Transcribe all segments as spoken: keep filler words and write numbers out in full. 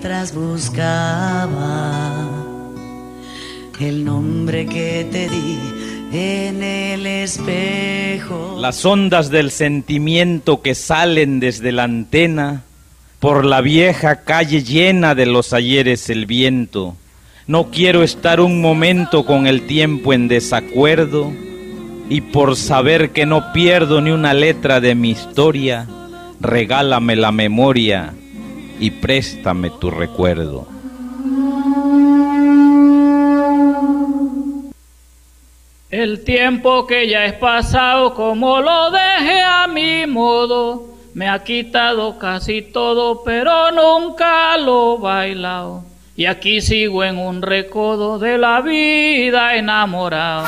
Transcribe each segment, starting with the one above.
mientras buscaba el nombre que te di en el espejo. Las ondas del sentimiento que salen desde la antena, por la vieja calle llena de los ayeres el viento. No quiero estar un momento con el tiempo en desacuerdo, y por saber que no pierdo ni una letra de mi historia, regálame la memoria y préstame tu recuerdo. El tiempo que ya es pasado, como lo dejé a mi modo, me ha quitado casi todo, pero nunca lo he bailado. Y aquí sigo en un recodo de la vida enamorado.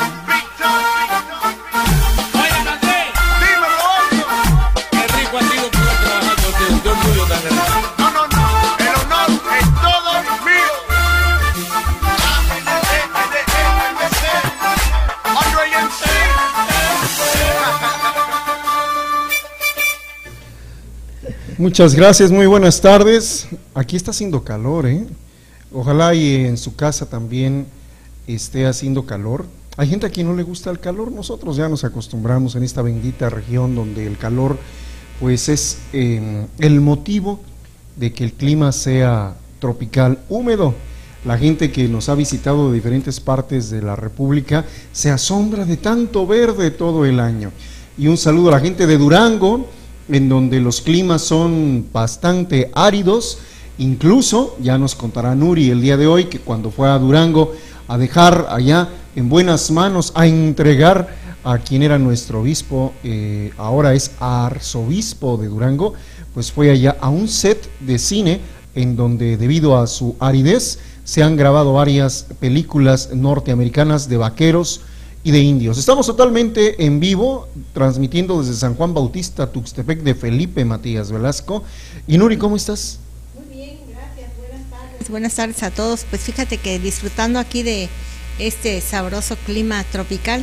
Qué rico ha sido poder trabajar contigo, qué orgullo tan grande. No, no, no, el honor es todo mío. Muchas gracias, muy buenas tardes. Aquí está haciendo calor, ¿eh? Ojalá y en su casa también esté haciendo calor. Hay gente a quien no le gusta el calor, nosotros ya nos acostumbramos en esta bendita región donde el calor pues es eh, el motivo de que el clima sea tropical, húmedo. La gente que nos ha visitado de diferentes partes de la República se asombra de tanto verde todo el año. Y un saludo a la gente de Durango, en donde los climas son bastante áridos. Incluso, ya nos contará Nuri el día de hoy, que cuando fue a Durango a dejar allá en buenas manos, a entregar a quien era nuestro obispo, eh, ahora es arzobispo de Durango, pues fue allá a un set de cine en donde debido a su aridez se han grabado varias películas norteamericanas de vaqueros y de indios. Estamos totalmente en vivo, transmitiendo desde San Juan Bautista, Tuxtepec, de Felipe Matías Velasco. Y Nuri, ¿cómo estás? Muy bien, gracias, buenas tardes. Buenas tardes a todos. Pues fíjate que disfrutando aquí de este sabroso clima tropical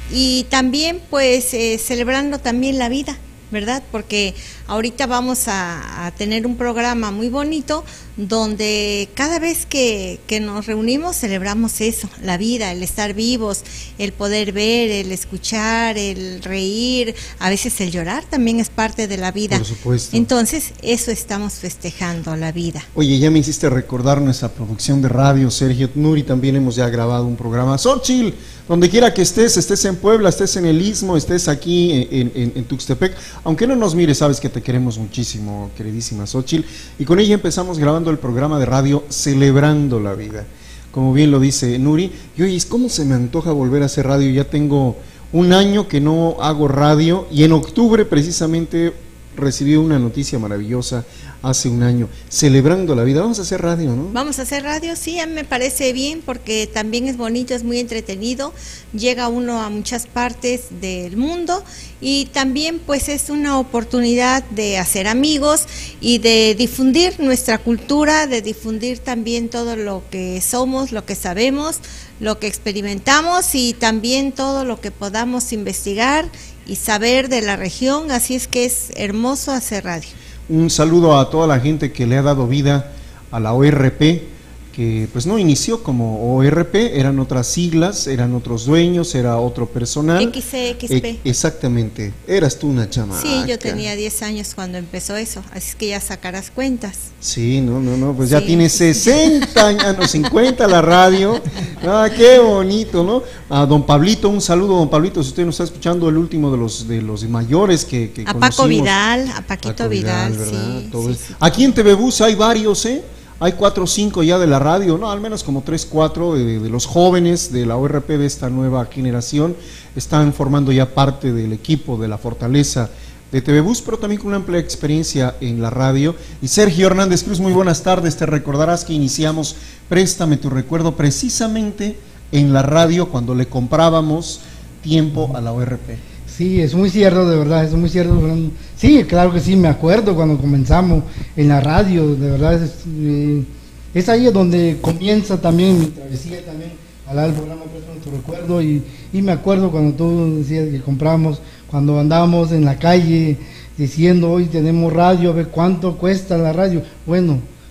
y también pues eh, celebrando también la vida, ¿verdad? Porque ahorita vamos a, a tener un programa muy bonito donde cada vez que, que nos reunimos celebramos eso, la vida, el estar vivos, el poder ver, el escuchar, el reír, a veces el llorar también es parte de la vida. Por supuesto. Entonces, eso estamos festejando, la vida. Oye, ya me hiciste recordar nuestra producción de radio, Sergio. Nuri, también hemos ya grabado un programa. Xochitl, donde quiera que estés, estés en Puebla, estés en el Istmo, estés aquí en, en, en Tuxtepec, aunque no nos mires, sabes que te queremos muchísimo, queridísima Xochitl, y con ella empezamos grabando el programa de radio Celebrando la Vida, como bien lo dice Nuri. Y oye, ¿cómo se me antoja volver a hacer radio? Ya tengo un año que no hago radio, y en octubre precisamente recibí una noticia maravillosa hace un año, Celebrando la Vida. Vamos a hacer radio, ¿no? Vamos a hacer radio, sí, a mí me parece bien porque también es bonito, es muy entretenido, llega uno a muchas partes del mundo y también pues es una oportunidad de hacer amigos y de difundir nuestra cultura, de difundir también todo lo que somos, lo que sabemos, lo que experimentamos y también todo lo que podamos investigar y saber de la región, así es que es hermoso hacer radio. Un saludo a toda la gente que le ha dado vida a la O R P, que pues no inició como O R P, eran otras siglas, eran otros dueños, era otro personal. X C X P. E exactamente, eras tú una chamaca. Sí, yo tenía diez años cuando empezó eso, así es que ya sacarás cuentas. Sí, no, no, no, pues sí. Ya tiene sesenta años, no, cincuenta la radio. Ah, qué bonito, ¿no? A don Pablito, un saludo, don Pablito, si usted nos está escuchando, el último de los de los mayores que, que a conocimos. Paco Vidal, a Paquito Paco Vidal, Vidal, sí, Todo sí, es... sí. Aquí en T V Bus hay varios, ¿eh? Hay cuatro o cinco ya de la radio, no, al menos como tres, cuatro de, de los jóvenes de la O R P de esta nueva generación, están formando ya parte del equipo de la Fortaleza de T V Bus, pero también con una amplia experiencia en la radio. Y Sergio Hernández Cruz, muy buenas tardes. Te recordarás que iniciamos Préstame tu Recuerdo precisamente en la radio cuando le comprábamos tiempo a la O R P. Sí, es muy cierto, de verdad, es muy cierto. Sí, claro que sí, me acuerdo cuando comenzamos en la radio, de verdad, es, eh, es ahí donde comienza también mi travesía, también al lado del programa Préstame tu Recuerdo, y, y me acuerdo cuando tú decías que compramos, cuando andábamos en la calle diciendo, hoy tenemos radio, a ver cuánto cuesta la radio. Bueno,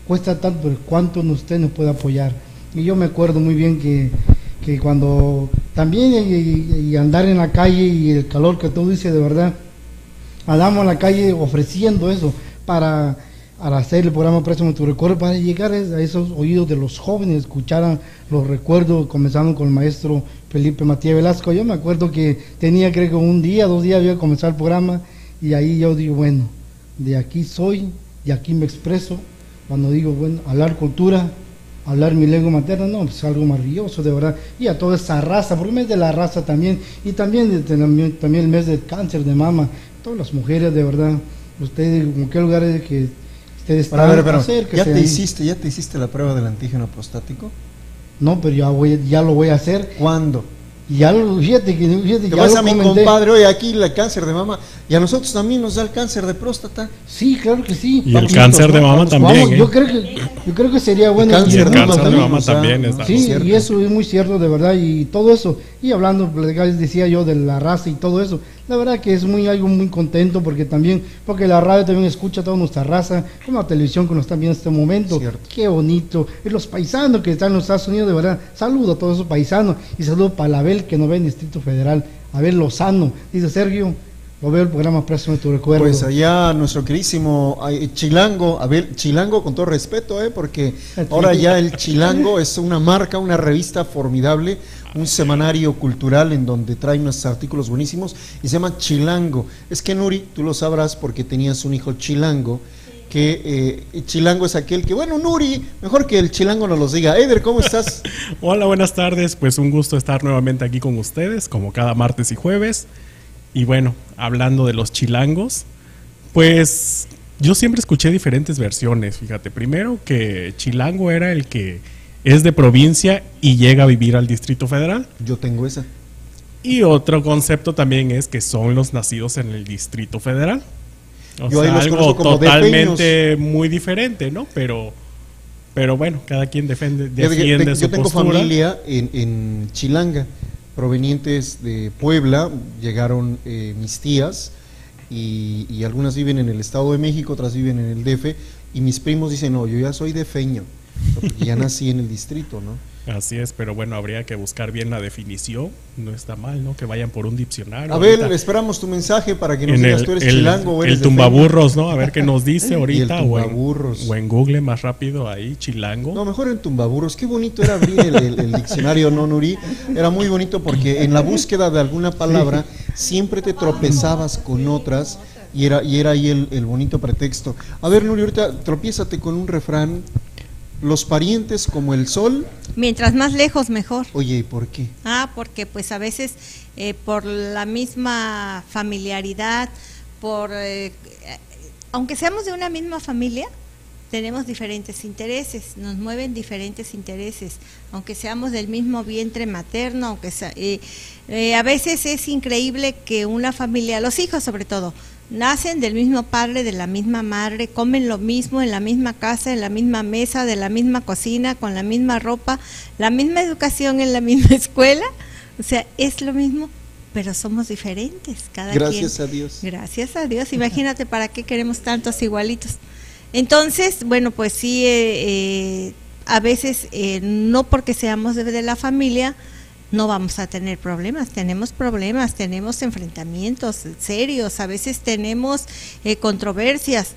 cuesta tanto, pero cuánto usted nos puede apoyar. Y yo me acuerdo muy bien que, que cuando también y, y andar en la calle y el calor que tú dices, de verdad, andamos en la calle ofreciendo eso para, para hacer el programa Préstame tu Recuerdo, para llegar a esos oídos de los jóvenes, escucharan los recuerdos, comenzando con el maestro Felipe Matías Velasco. Yo me acuerdo que tenía, creo que un día, dos días había comenzado el programa, y ahí yo digo, bueno, de aquí soy, y aquí me expreso. Cuando digo, bueno, hablar cultura, hablar mi lengua materna, no, pues es algo maravilloso, de verdad. Y a toda esa raza, porque el mes de la raza también, y también, también, también el mes del cáncer de mama, todas las mujeres, de verdad, ustedes, ¿en qué lugares que ustedes están? A ver, pero, ¿ya te sean... hiciste, ya te hiciste la prueba del antígeno prostático? No, pero ya, voy, ya lo voy a hacer. ¿Cuándo? Ya lo, fíjate que, fíjate, Te ya vas lo a mi comenté. compadre, oye, aquí el cáncer de mama, y a nosotros también nos da el cáncer de próstata. Sí, claro que sí. Y el cáncer de mama también. Vamos, ¿eh? yo creo que yo creo que sería bueno. El cáncer, el cáncer de también, mama o sea, también ¿no? está. Sí, cierto. y eso es muy cierto, de verdad, y todo eso. Y hablando, decía yo, de la raza y todo eso, la verdad que es muy algo muy contento, porque también, porque la radio también escucha a toda nuestra raza, como la televisión que nos están viendo en este momento. Cierto. Qué bonito. Y los paisanos que están en los Estados Unidos, de verdad, saludo a todos esos paisanos, y saludo para Abel, que nos ve en Distrito Federal, Abel Lozano. Dice Sergio, lo veo el programa Préstame tu Recuerdo. Pues allá nuestro queridísimo ay, Chilango, a ver, Chilango con todo respeto, ¿eh? Porque ahora ya el Chilango es una marca, una revista formidable, un semanario cultural en donde trae unos artículos buenísimos y se llama Chilango. Es que Nuri, tú lo sabrás porque tenías un hijo Chilango, que eh, Chilango es aquel que, bueno, Nuri, mejor que el Chilango nos los diga. Eder, ¿cómo estás? Hola, buenas tardes, pues un gusto estar nuevamente aquí con ustedes, como cada martes y jueves. Y bueno, hablando de los chilangos, pues yo siempre escuché diferentes versiones, fíjate. Primero que chilango era el que es de provincia y llega a vivir al Distrito Federal. Yo tengo esa. Y otro concepto también es que son los nacidos en el Distrito Federal. O Yo sea, ahí los algo conozco como totalmente muy diferente, ¿no? Pero, pero bueno, cada quien defiende, defiende yo, su yo tengo postura. familia en, en Chilanga, provenientes de Puebla, llegaron eh, mis tías y, y algunas viven en el Estado de México, otras viven en el D F, y mis primos dicen, no, yo ya soy defeño, porque ya nací en el distrito, ¿no? Así es, pero bueno, habría que buscar bien la definición, no está mal, ¿no? Que vayan por un diccionario. A ver, ahorita. esperamos tu mensaje para que nos En digas el, tú eres el- chilango o eres el defeño. tumbaburros, ¿no? A ver qué nos dice Y el ahorita, o en, tumbaburros. o en Google más rápido ahí, chilango. No, mejor en tumbaburros. Qué bonito era abrir el, el- el diccionario, ¿no, Nuri? Era muy bonito porque en la búsqueda de alguna palabra siempre te tropezabas con otras y era, y era ahí el, el bonito pretexto. A ver, Nuri, ahorita tropiézate con un refrán. Los parientes como el sol. Mientras más lejos, mejor. Oye, ¿y por qué? Ah, porque pues a veces eh, por la misma familiaridad, por eh, eh, aunque seamos de una misma familia, tenemos diferentes intereses, nos mueven diferentes intereses, aunque seamos del mismo vientre materno, aunque sea, eh, eh, a veces es increíble que una familia, los hijos sobre todo, nacen del mismo padre, de la misma madre, comen lo mismo en la misma casa, en la misma mesa, de la misma cocina, con la misma ropa, la misma educación en la misma escuela, o sea, es lo mismo, pero somos diferentes, cada Gracias quien. a Dios. Gracias a Dios, imagínate para qué queremos tantos igualitos. Entonces, bueno, pues sí, eh, eh, a veces eh, no porque seamos de, de la familia, no vamos a tener problemas, tenemos problemas, tenemos enfrentamientos serios, a veces tenemos eh, controversias,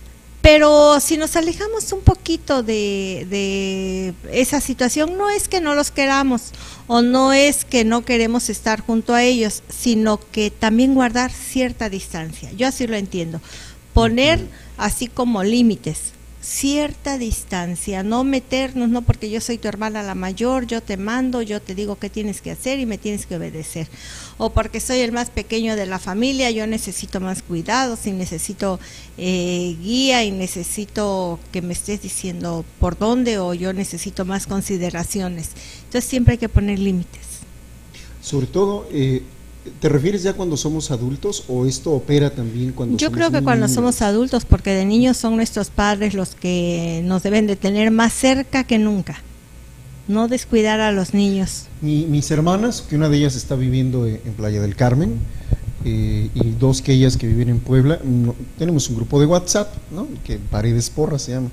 pero si nos alejamos un poquito de, de esa situación, no es que no los queramos o no es que no queremos estar junto a ellos, sino que también guardar cierta distancia, yo así lo entiendo, poner así como límites, cierta distancia, no meternos, no porque yo soy tu hermana la mayor, yo te mando, yo te digo qué tienes que hacer y me tienes que obedecer, o porque soy el más pequeño de la familia, yo necesito más cuidados y necesito eh, guía y necesito que me estés diciendo por dónde, o yo necesito más consideraciones. Entonces siempre hay que poner límites. Sobre todo, eh, ¿te refieres ya cuando somos adultos o esto opera también cuando Yo somos creo que cuando niños? somos adultos, porque de niños son nuestros padres los que nos deben de tener más cerca que nunca, no descuidar a los niños. Mi- mis hermanas, que una de ellas está viviendo en en Playa del Carmen eh, y dos que ellas que viven en Puebla, no- tenemos un grupo de WhatsApp, ¿no? Que Paredes Porras se llama,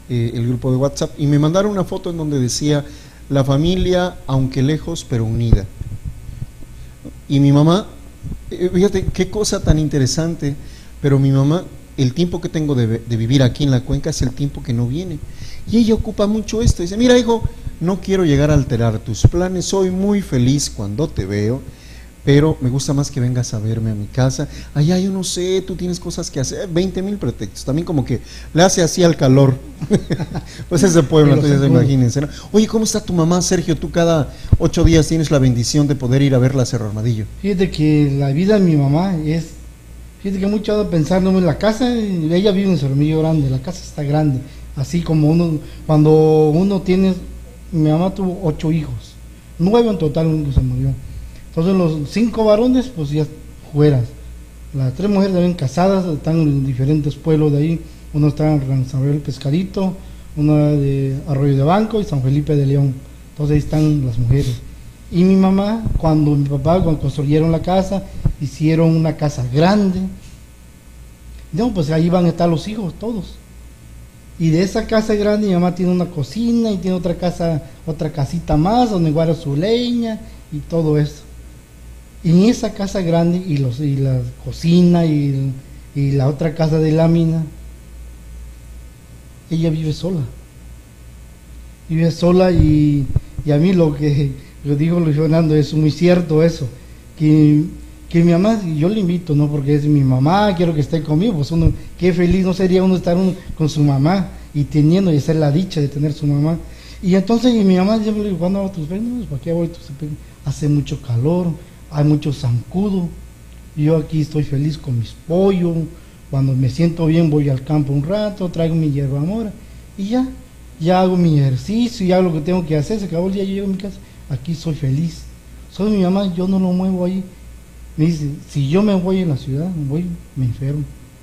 eh, el grupo de WhatsApp, y me mandaron una foto en donde decía, la familia, aunque lejos, pero unida. Y mi mamá, eh, fíjate qué cosa tan interesante, pero mi mamá, el tiempo que tengo de, de vivir aquí en la cuenca es el tiempo que no viene. Y ella ocupa mucho esto. Dice, mira hijo, no quiero llegar a alterar tus planes, soy muy feliz cuando te veo, pero me gusta más que vengas a verme a mi casa. Allá yo no sé, tú tienes cosas que hacer, veinte mil pretextos. También como que le hace así al calor. Pues ese pueblo, entonces imagínense, ¿no? Oye, ¿cómo está tu mamá, Sergio? Tú cada ocho días tienes la bendición de poder ir a verla a Cerro Armadillo. Fíjate que la vida de mi mamá es, fíjate que mucho he pensando en la casa, ella vive en Cerro Armadillo Grande, la casa está grande, así como uno, cuando uno tiene, mi mamá tuvo ocho hijos, nueve en total, uno se murió. Entonces los cinco varones, pues ya fueras. Las tres mujeres también casadas, están en diferentes pueblos de ahí. Uno está en San Rafael Pescadito, una de Arroyo de Banco y San Felipe de León. Entonces ahí están las mujeres. Y mi mamá, cuando mi papá, cuando construyeron la casa, hicieron una casa grande. No, pues ahí van a estar los hijos, todos. Y de esa casa grande mi mamá tiene una cocina y tiene otra casa, otra casita más donde guarda su leña y todo eso. Y en esa casa grande y, los, y la cocina y, y la otra casa de lámina, ella vive sola. Vive sola y, y a mí lo que lo dijo Luis Fernando es muy cierto eso, que, que mi mamá, yo le invito, no porque es mi mamá, quiero que esté conmigo, pues uno, qué feliz no sería uno estar uno con su mamá y teniendo y hacer la dicha de tener su mamá. Y entonces y mi mamá, yo le digo, ¿cuándo vas a tus pelos? ¿Para qué voy? Hace mucho calor, hay mucho zancudo, yo aquí estoy feliz con mis pollos, cuando me siento bien voy al campo un rato, traigo mi hierba mora y ya, ya hago mi ejercicio, ya hago lo que tengo que hacer, se acabó el día, yo llego a mi casa, aquí soy feliz, soy mi mamá, yo no lo muevo ahí. Me dice, si yo me voy en la ciudad, me voy, me enfermo,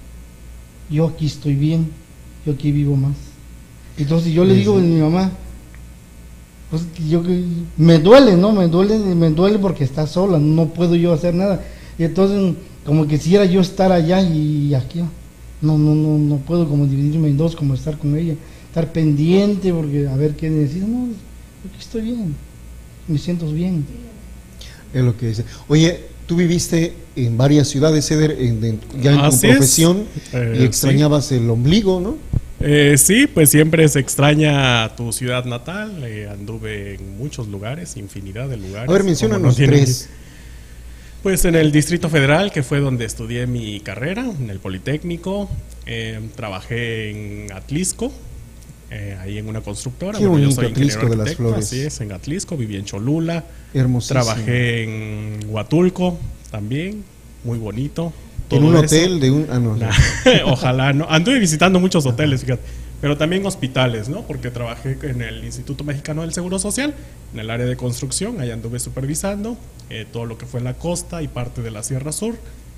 yo aquí estoy bien, yo aquí vivo más. Entonces yo le digo a mi mamá, pues yo me duele, ¿no? Me duele, me duele porque está sola, no puedo yo hacer nada. Y entonces como quisiera yo estar allá y aquí, no, no, no, no puedo como dividirme en dos, como estar con ella, estar pendiente porque a ver qué necesita. No, aquí estoy bien, me siento bien. Es lo que dice. Oye, tú viviste en varias ciudades, Eder, en, en, ya en Así tu profesión, eh, y extrañabas sí. el ombligo, ¿no? Eh, sí, pues siempre se extraña tu ciudad natal. Eh, anduve en muchos lugares, infinidad de lugares. A ver, menciónanos no tres. Pues en el Distrito Federal, que fue donde estudié mi carrera, en el Politécnico. Eh, trabajé en Atlisco, eh, ahí en una constructora. Qué bueno, bonito, yo soy Atlisco de las Flores. Así es, en Atlisco, viví en Cholula. Hermosísimo. Trabajé en Huatulco también, muy bonito. En un hotel eso. de un... Ah, no, no. Ojalá, no. Anduve visitando muchos hoteles, fíjate. Pero también hospitales, ¿no? Porque trabajé en el Instituto Mexicano del Seguro Social, en el área de construcción. Ahí anduve supervisando eh, todo lo que fue la costa y parte de la Sierra Sur.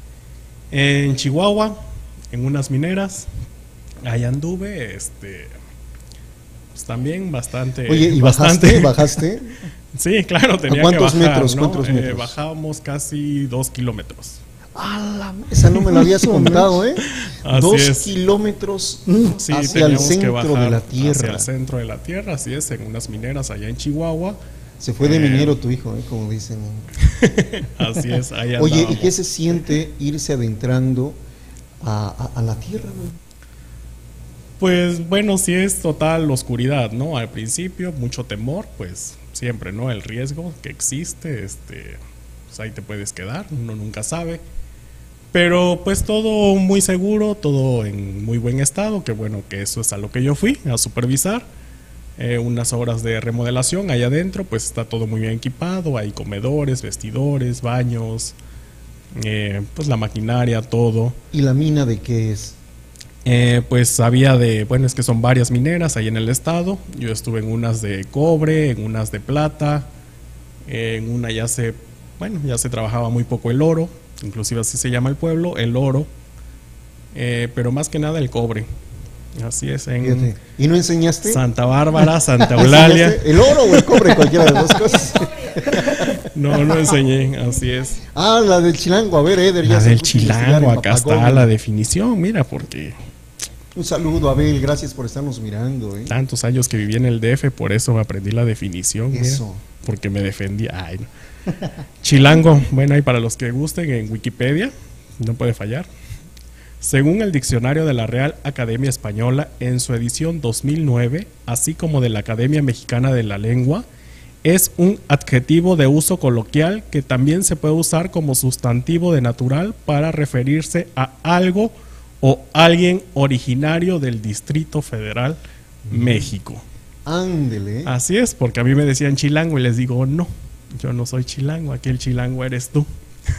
En Chihuahua, en unas mineras. Ahí anduve, este... pues también bastante... Oye, ¿y bastante, bajaste? ¿Bajaste? Sí, claro, tenía ¿A cuántos que bajar, metros? ¿no? ¿Cuántos metros? Eh, bajábamos casi dos kilómetros. Ah, esa no me la habías contado, ¿eh? Así Dos es. kilómetros sí, hacia el centro de la tierra. Hacia el centro de la tierra, así es, en unas mineras allá en Chihuahua. Se fue de eh, minero tu hijo, ¿eh? Como dicen. Así es, ahí Oye, andábamos. ¿y qué se siente irse adentrando a, a, a la tierra, ¿no? Pues bueno, sí es total oscuridad, ¿no? Al principio, mucho temor, pues siempre, ¿no? El riesgo que existe, este, pues ahí te puedes quedar, uno nunca sabe. Pero pues todo muy seguro, todo en muy buen estado, que bueno, que eso es a lo que yo fui, a supervisar. Eh, unas horas de remodelación allá adentro, pues está todo muy bien equipado, hay comedores, vestidores, baños, eh, pues la maquinaria, todo. ¿Y la mina de qué es? Eh, pues había de, bueno, es que son varias mineras ahí en el estado. Yo estuve en unas de cobre, en unas de plata, eh, en una ya se, bueno, ya se trabajaba muy poco el oro, inclusive así se llama el pueblo, el oro, eh, pero más que nada el cobre. Así es, en Fíjate. ¿Y no enseñaste? Santa Bárbara, Santa Eulalia. ¿El oro o el cobre? Cualquiera de las dos cosas. No, no enseñé, así es. Ah, la del chilango, a ver, Eder. La ya del chilango, acá está la definición, mira, porque Un saludo, Abel, gracias por estarnos mirando. ¿eh? Tantos años que viví en el D F, por eso aprendí la definición. Eso. Mira, porque me defendía. Ay, no. Chilango, bueno, ahí para los que gusten, en Wikipedia, no puede fallar. Según el diccionario de la Real Academia Española, en su edición dos mil nueve, así como de la Academia Mexicana de la Lengua, es un adjetivo de uso coloquial que también se puede usar como sustantivo de natural para referirse a algo o alguien originario del Distrito Federal, mm. México. Ándele. Así es, porque a mí me decían chilango y les digo, no, yo no soy chilango, aquí el chilango eres tú.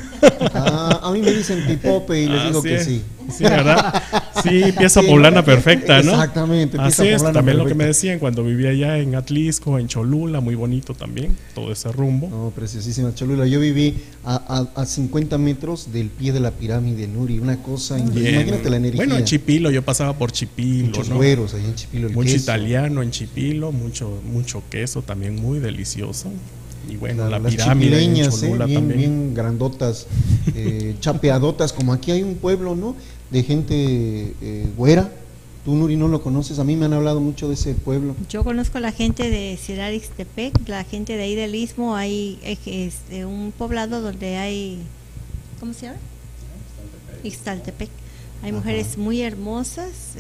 Ah, a mí me dicen pipope y les Así digo que es. sí. Sí, ¿verdad? Sí, pieza sí, poblana perfecta, ¿no? Exactamente. Así es, también perfecta. Lo que me decían cuando vivía allá en Atlisco, en Cholula, muy bonito también, todo ese rumbo. No, preciosísima Cholula. Yo viví a, a, a cincuenta metros del pie de la pirámide, Nuri, una cosa increíble. Imagínate la energía. Bueno, en Chipilo, yo pasaba por Chipilo, Muchos ¿no? güeros ahí en Chipilo. El mucho queso. italiano en Chipilo, mucho, mucho queso también muy delicioso. Y bueno, la, las pirámide en chipileñas, Cholula eh, bien, también. bien grandotas, eh, chapeadotas, como aquí hay un pueblo, ¿no? De gente eh, güera. Tú, Nuri, no lo conoces, a mí me han hablado mucho de ese pueblo. Yo conozco la gente de Ciudad Ixtepec, la gente de ahí del Istmo, hay es, es, un poblado donde hay, ¿cómo se llama? Ixtaltepec. Hay Ajá. mujeres muy hermosas, eh,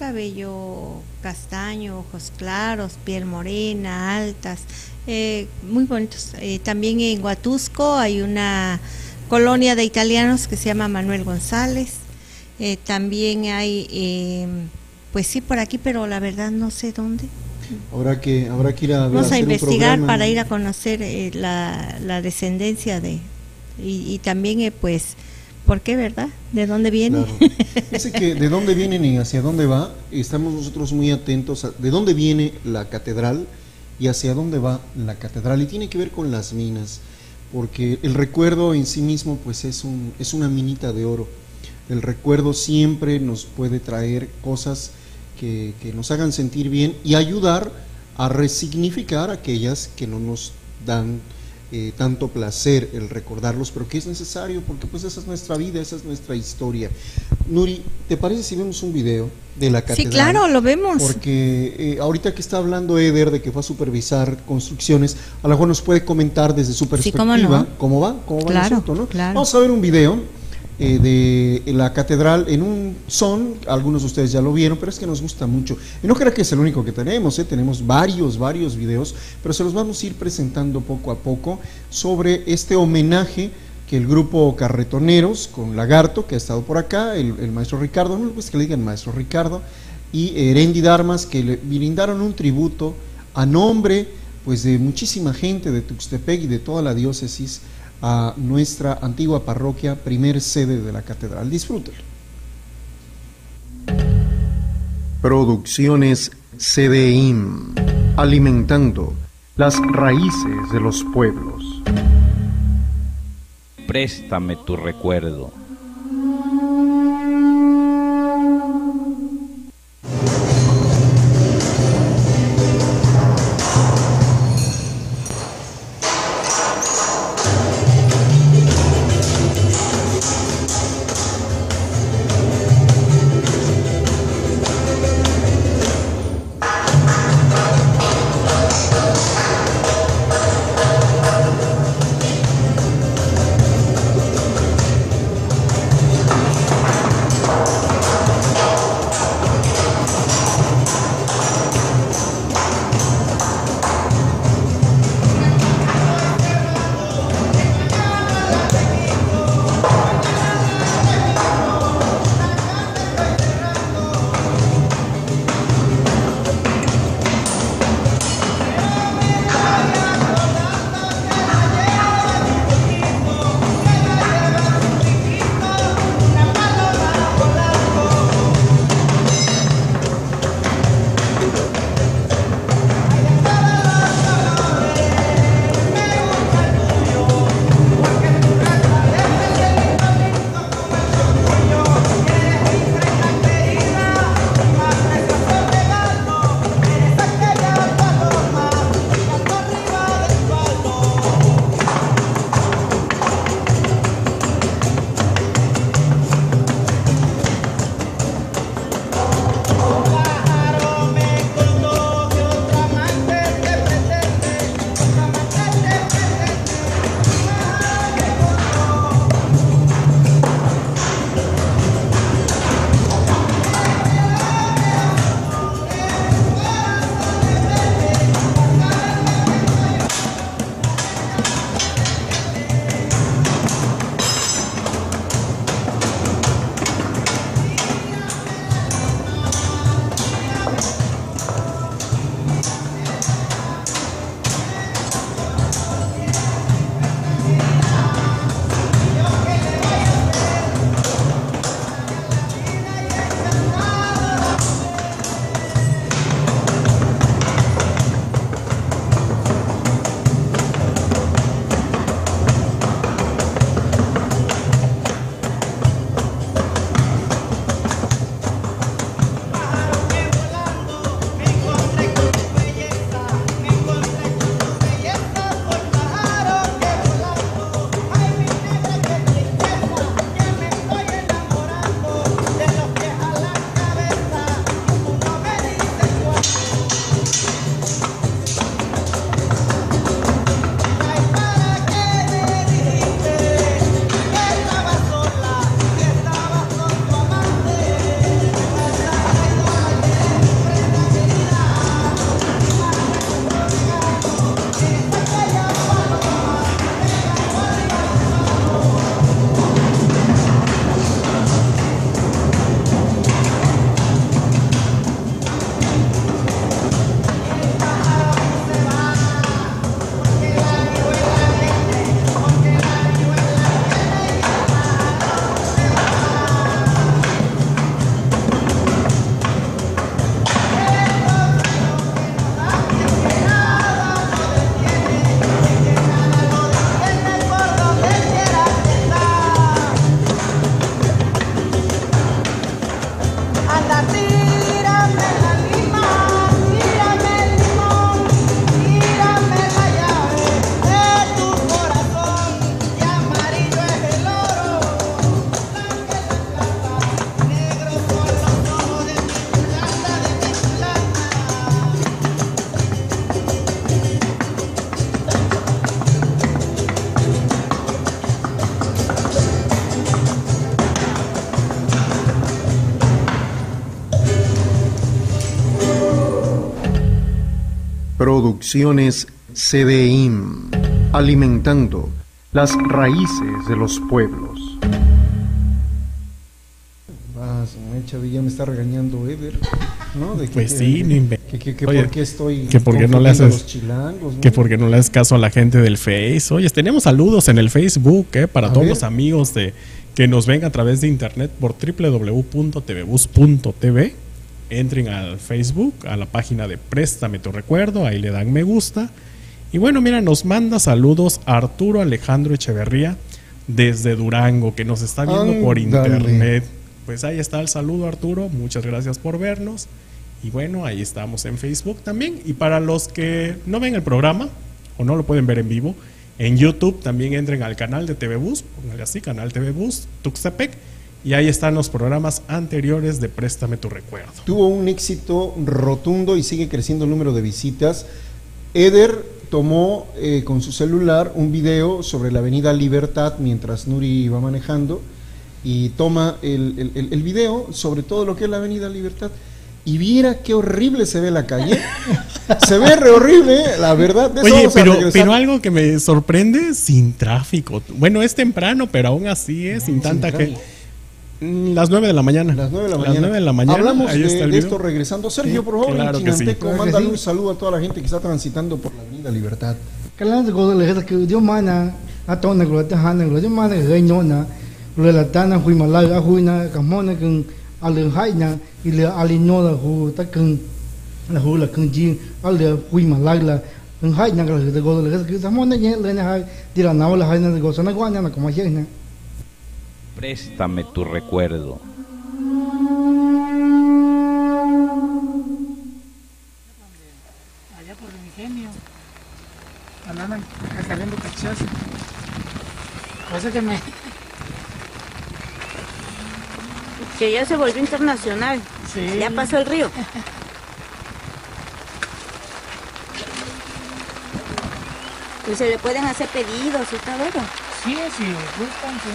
cabello castaño, ojos claros, piel morena, altas, eh, muy bonitos. Eh, también en Huatusco hay una colonia de italianos que se llama Manuel González. Eh, también hay, eh, pues sí, por aquí, pero la verdad no sé dónde. Habrá que, habrá que ir a, Vamos a, a investigar un para ir a conocer eh, la, la descendencia de, y, y también, eh, pues, ¿por qué, verdad? ¿De dónde viene? Claro. Dice que de dónde vienen y hacia dónde va, estamos nosotros muy atentos a de dónde viene la catedral y hacia dónde va la catedral, y tiene que ver con las minas, porque el recuerdo en sí mismo pues es un es una minita de oro. El recuerdo siempre nos puede traer cosas que, que nos hagan sentir bien y ayudar a resignificar aquellas que no nos dan eh, tanto placer el recordarlos, pero que es necesario porque pues esa es nuestra vida, esa es nuestra historia. Nuri, ¿te parece si vemos un video de la catedral? Sí, claro, lo vemos. Porque eh, ahorita que está hablando Eder de que fue a supervisar construcciones, a lo mejor nos puede comentar desde su perspectiva sí, ¿cómo no? cómo va, cómo va claro, el asunto, ¿no? Claro. Vamos a ver un video Eh, de la catedral en un son, algunos de ustedes ya lo vieron, pero es que nos gusta mucho. Y no creo que es el único que tenemos, ¿eh? Tenemos varios, varios videos, pero se los vamos a ir presentando poco a poco sobre este homenaje que el grupo Carretoneros, con Lagarto, que ha estado por acá, el, el maestro Ricardo, no pues que le digan maestro Ricardo, y Erendi Darmas, que le brindaron un tributo a nombre pues de muchísima gente de Tuxtepec y de toda la diócesis, a nuestra antigua parroquia, primer sede de la catedral. Disfrútenlo. Producciones C D I M, alimentando las raíces de los pueblos. Préstame tu recuerdo. Producciones C D I M, alimentando las raíces de los pueblos. Ah, Chavilla me está regañando Eder, ¿no? De que, pues que, sí, no inventes. Que, que, que Oye, por qué estoy que por qué no le haces los chilangos, ¿no? Que por qué no le haces caso a la gente del Face. Oye, tenemos saludos en el Facebook, ¿eh? Para a todos ver. Los amigos de que nos ven a través de internet por doble u doble u doble u punto t v bus punto t v. Entren al Facebook, a la página de Préstame tu Recuerdo, ahí le dan me gusta. Y bueno, mira, nos manda saludos Arturo Alejandro Echeverría desde Durango, que nos está viendo Andale. Por internet. Pues ahí está el saludo, Arturo, muchas gracias por vernos. Y bueno, ahí estamos en Facebook también. Y para los que no ven el programa o no lo pueden ver en vivo, en YouTube también entren al canal de T V Bus, pónganle así, canal T V Bus, Tuxtepec, y ahí están los programas anteriores de Préstame tu Recuerdo. Tuvo un éxito rotundo y sigue creciendo el número de visitas. Eder tomó eh, con su celular un video sobre la avenida Libertad mientras Nuri iba manejando y toma el, el, el video sobre todo lo que es la avenida Libertad y viera qué horrible se ve la calle. Se ve re horrible, la verdad. Oye, pero, pero algo que me sorprende, sin tráfico. Bueno, es temprano, pero aún así es sin, sin tanta gente. Las nueve de la mañana. Las nueve de la mañana. Las nueve de la mañana. Hablamos de, de esto regresando. Sergio, sí, por favor, claro en Chinanteco, sí. mándale un saludo a toda la gente que está transitando por la avenida Libertad. Préstame tu recuerdo. Allá por el ingenio andaban cargando cachazo. Por eso que me... Que ya se volvió internacional. Sí. Ya pasó el río. Y se le pueden hacer pedidos y todo eso. Sí, sí, gustan, sí.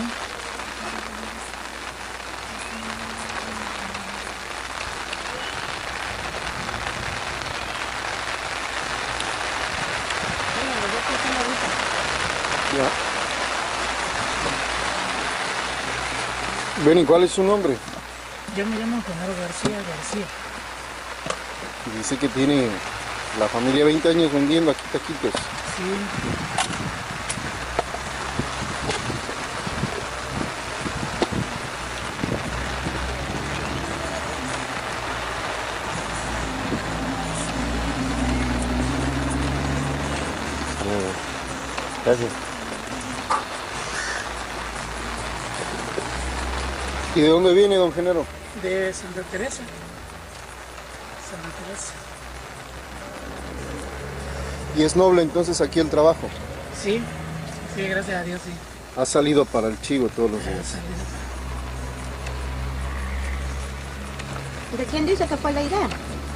Benny, ¿cuál es su nombre? Yo me llamo Genaro García García. Dice que tiene la familia veinte años vendiendo aquí taquitos. Sí. Gracias. ¿Y de dónde viene, don Genaro? De Santa Teresa. Santa Teresa. ¿Y es noble entonces aquí el trabajo? Sí, sí, gracias a Dios, sí. Ha salido para el chivo todos los días. ¿De quién dice que fue la idea?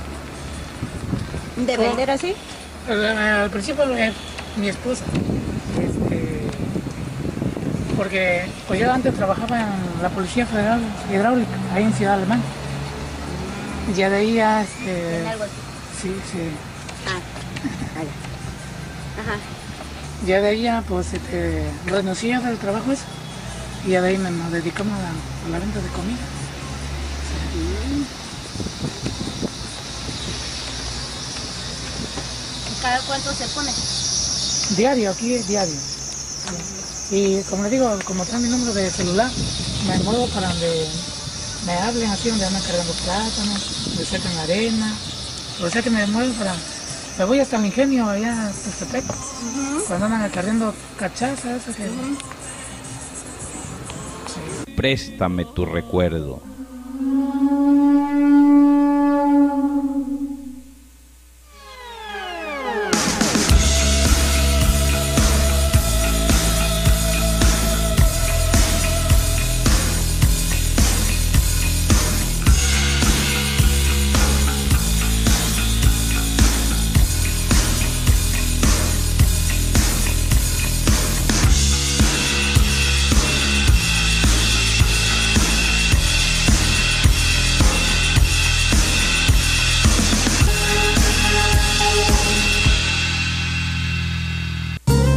¿De vender así? Al, al principio eh, mi esposa. Este, porque pues yo antes trabajaba en la Policía Federal Hidráulica, ahí en Ciudad Alemán. Ya de ahí ya... Este, ¿En algo así? Sí, sí. Ah, vale. Ajá. Ya de ahí ya pues este, renuncié del trabajo eso. Y ya de ahí me, nos dedicamos a la, a la venta de comida. Sí. ¿Cada cuánto se pone? Diario, aquí es diario. Y como le digo, como trae mi número de celular, me muevo para donde me hablen, así donde andan cargando plátanos, donde sacan arena. O sea que me muevo para... Me voy hasta el ingenio allá a Tuxtepec, uh-huh. Cuando andan cargando cachaza, eso que... Uh-huh. Sí. Préstame tu recuerdo.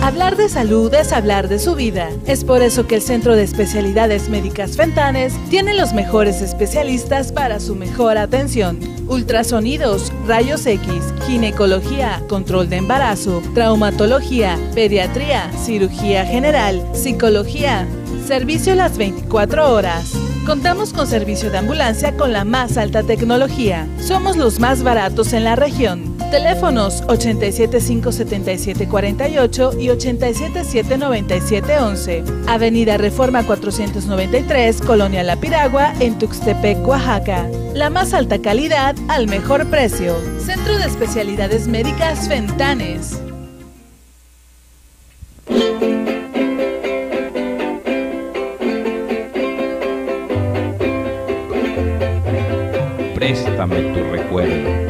Hablar de salud es hablar de su vida. Es por eso que el Centro de Especialidades Médicas Fentanes tiene los mejores especialistas para su mejor atención. Ultrasonidos, rayos X, ginecología, control de embarazo, traumatología, pediatría, cirugía general, psicología. Servicio las veinticuatro horas. Contamos con servicio de ambulancia con la más alta tecnología. Somos los más baratos en la región. Teléfonos ochenta y siete, cinco setenta y siete, cuarenta y ocho y ochenta y siete, siete noventa y siete, once. Avenida Reforma cuatrocientos noventa y tres, Colonia La Piragua, en Tuxtepec, Oaxaca. La más alta calidad al mejor precio. Centro de Especialidades Médicas Fentanes. Préstame tu recuerdo.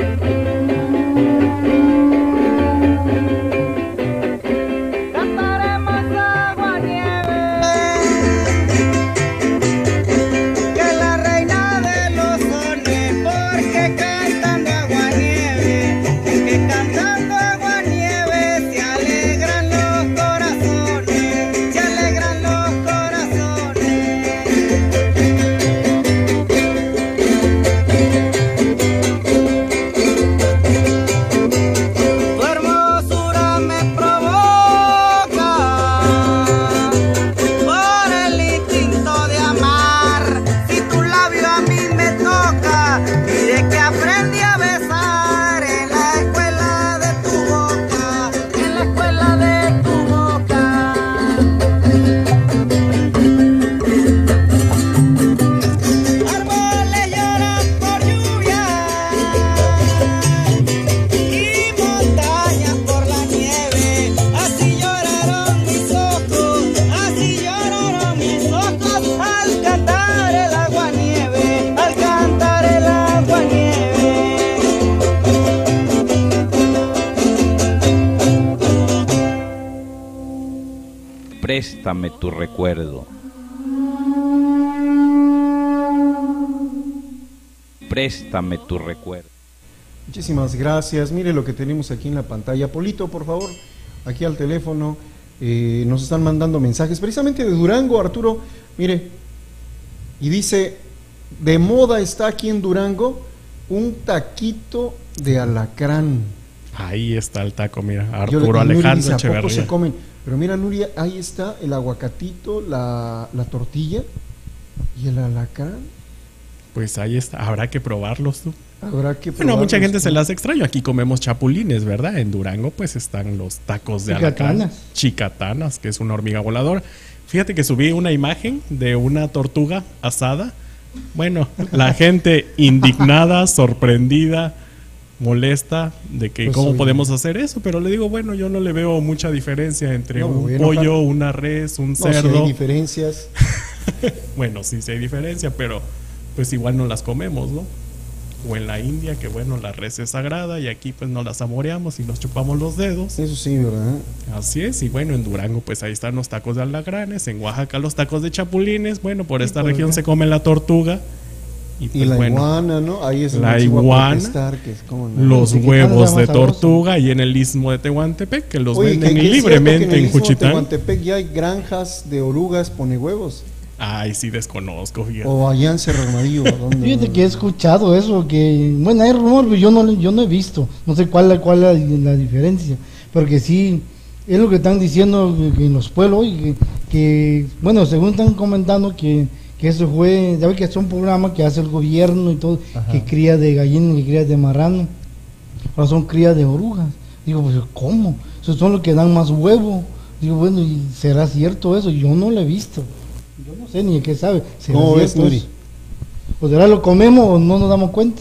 Préstame tu recuerdo. Préstame tu recuerdo. Muchísimas gracias. Mire lo que tenemos aquí en la pantalla. Polito, por favor, aquí al teléfono. Eh, nos están mandando mensajes precisamente de Durango, Arturo. Mire, y dice, de moda está aquí en Durango un taquito de alacrán. Ahí está el taco, mira, Yo le- Arturo y Nuri Alejandro dice, ¿a poco Echeverría. se comen? Pero mira, Nuria, ahí está el aguacatito, la, la tortilla y el alacrán. Pues ahí está, habrá que probarlos tú. Habrá que Bueno, a mucha probarlos, gente se ¿no? las extraño. Aquí comemos chapulines, ¿verdad? En Durango pues están los tacos de alacrán. Chicatanas. Chicatanas, que es una hormiga voladora. Fíjate que subí una imagen de una tortuga asada. Bueno, la gente indignada, sorprendida, molesta de que Pues cómo oye. podemos hacer eso, pero le digo, bueno, yo no le veo mucha diferencia entre No, me un voy a pollo, enojar. una res, un No, si cerdo. hay diferencias. Bueno, sí, sí hay diferencia, pero pues igual no las comemos, ¿no? O en la India, que bueno, la res es sagrada y aquí pues no la saboreamos y nos chupamos los dedos. Eso sí, ¿verdad? Así es, y bueno, en Durango pues ahí están los tacos de alacranes, en Oaxaca los tacos de chapulines, bueno, por esta por región acá. se come la tortuga. Y, Y pues, la bueno, iguana, ¿no? Ahí es donde la sí voy a iguana, protestar, que es como, ¿no? los Los huevos mexicanos de llaman sabroso. tortuga y en el istmo de Tehuantepec, que los Oye, venden que- que es cierto que libremente en en, el istmo de Juchitán. Tehuantepec ya hay granjas de orugas pone huevos. Ay, sí desconozco, fíjate. O allá en Cerro Armadillo. ¿a dónde? Fíjate que he escuchado eso, que bueno, hay rumor, pero yo no, yo no he visto, no sé cuál, cuál es la, la diferencia, porque sí, es lo que están diciendo que, que en los pueblos, y que, que, bueno, según están comentando que, que eso fue, ya ves que es un programa que hace el gobierno y todo, Ajá. que cría de gallina, que cría de marrano, ahora son crías de orugas. Digo, pues ¿cómo? Esos son los que dan más huevo. Digo, bueno, ¿y será cierto eso? Yo no lo he visto. Yo no sé ni de qué sabe. ¿Será ¿Cómo ves, cierto Nuri? eso? ¿O será lo comemos o no nos damos cuenta?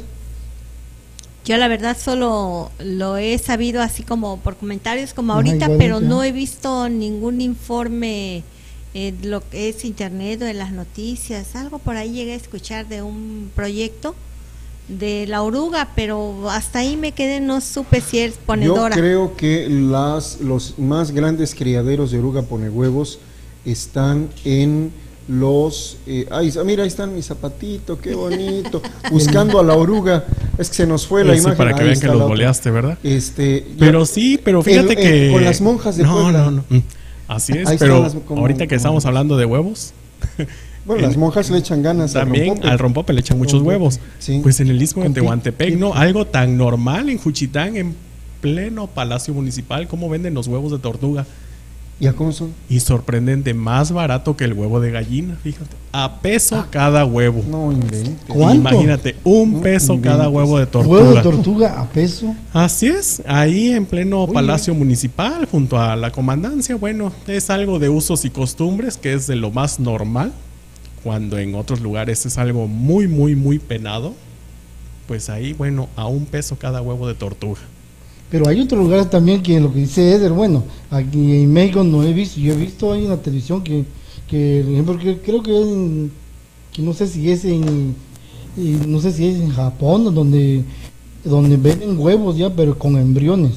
Yo la verdad solo lo he sabido así como por comentarios como Ajá, ahorita, igualmente, pero ajá. no he visto ningún informe en lo que es internet o en las noticias. Algo por ahí llegué a escuchar de un proyecto de la oruga, pero hasta ahí me quedé, no supe si es ponedora. Yo creo que las, los más grandes criaderos de oruga pone huevos están en los... Eh, ay, mira, ahí están mis zapatitos, qué bonito. Buscando a la oruga. Es que se nos fue la sí, imagen. Para que Ahí vean que está los la otra. boleaste, ¿verdad? Este, pero yo, sí, pero fíjate el, que... El, con las monjas de no, Puebla. No, no, no. Así es, Ahí pero las, como, ahorita que como, estamos hablando de huevos... Bueno, las monjas le echan ganas también al rompope. al rompope le echan muchos rompope. huevos. Sí. Pues en el Istmo de Tehuantepec, pi, ¿no? Algo tan normal en Juchitán, en pleno Palacio Municipal, cómo venden los huevos de tortuga. ¿Y a cómo son? Y sorprendente, más barato que el huevo de gallina, fíjate. A peso ah, cada huevo. No inventes. ¿Cuánto? Imagínate, un peso no cada huevo de tortuga. ¿Huevo de tortuga a peso? Así es, ahí en pleno Uy. Palacio Municipal, junto a la comandancia. Bueno, es algo de usos y costumbres que es de lo más normal. Cuando en otros lugares es algo muy, muy, muy penado. Pues ahí, bueno, a un peso cada huevo de tortuga. Pero hay otros lugares también que lo que dice Eder, bueno, aquí en México no he visto, yo he visto ahí en la televisión que, que por ejemplo, que creo que, es en, que no sé si es en, no sé si es en Japón, donde, donde venden huevos ya, pero con embriones,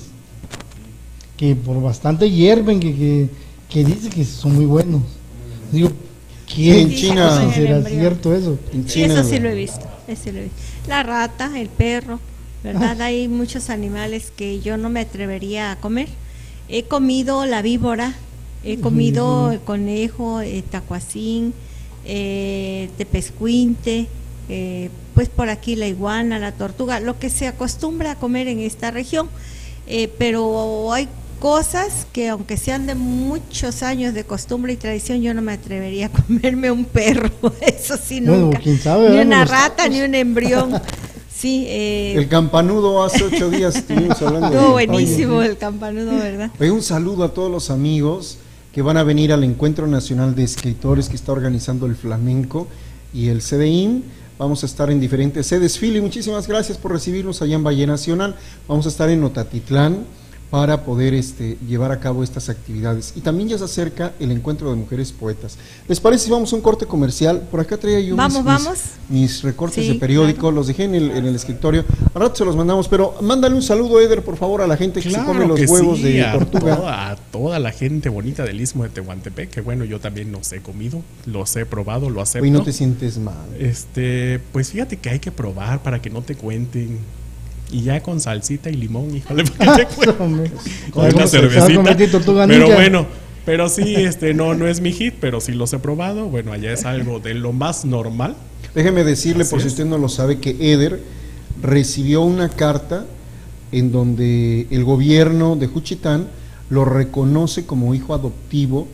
que por bastante hierven, que, que, que dice que son muy buenos. Digo, ¿quién en China será cierto eso? En China, eso sí lo he visto, eso lo he visto. La rata, el perro, ¿verdad? Ah. Hay muchos animales que yo no me atrevería a comer. He comido la víbora, he comido el conejo, el tacuacín, eh, tepezcuinte, eh, pues por aquí la iguana, la tortuga, lo que se acostumbra a comer en esta región, eh, pero hay cosas que aunque sean de muchos años de costumbre y tradición, yo no me atrevería a comerme un perro, eso sí nunca, bueno, ¿quién sabe, ni una rata, ni un embrión. Sí, eh, el campanudo hace ocho días estuvimos hablando. Estuvo buenísimo el campanudo, ¿verdad? Oye, un saludo a todos los amigos que van a venir al Encuentro Nacional de Escritores que está organizando el Flamenco y el C D I M. Vamos a estar en diferentes sedes. Fili, muchísimas gracias por recibirnos allá en Valle Nacional. Vamos a estar en Notatitlán para poder este, llevar a cabo estas actividades. Y también ya se acerca el Encuentro de Mujeres Poetas. ¿Les parece si vamos a un corte comercial? Por acá traía yo vamos, mis, vamos. mis, mis recortes sí, de periódico, claro. Los dejé en el, en el escritorio. Al rato se los mandamos, pero mándale un saludo, Eder, por favor, a la gente que claro se come los que huevos sí, de a tortuga. Toda, a toda la gente bonita del Istmo de Tehuantepec, que bueno, yo también los he comido, los he probado, lo acepto. Hoy no te sientes mal. Este, pues fíjate que hay que probar para que no te cuenten. Y ya con salsita y limón, híjole, para que te cuenten. Con una cervecita. Pero bueno, pero sí, este, no, no es mi hit, pero sí los he probado. Bueno, allá es algo de lo más normal. Déjeme decirle, Así por es. si usted no lo sabe, que Eder recibió una carta en donde el gobierno de Juchitán lo reconoce como hijo adoptivo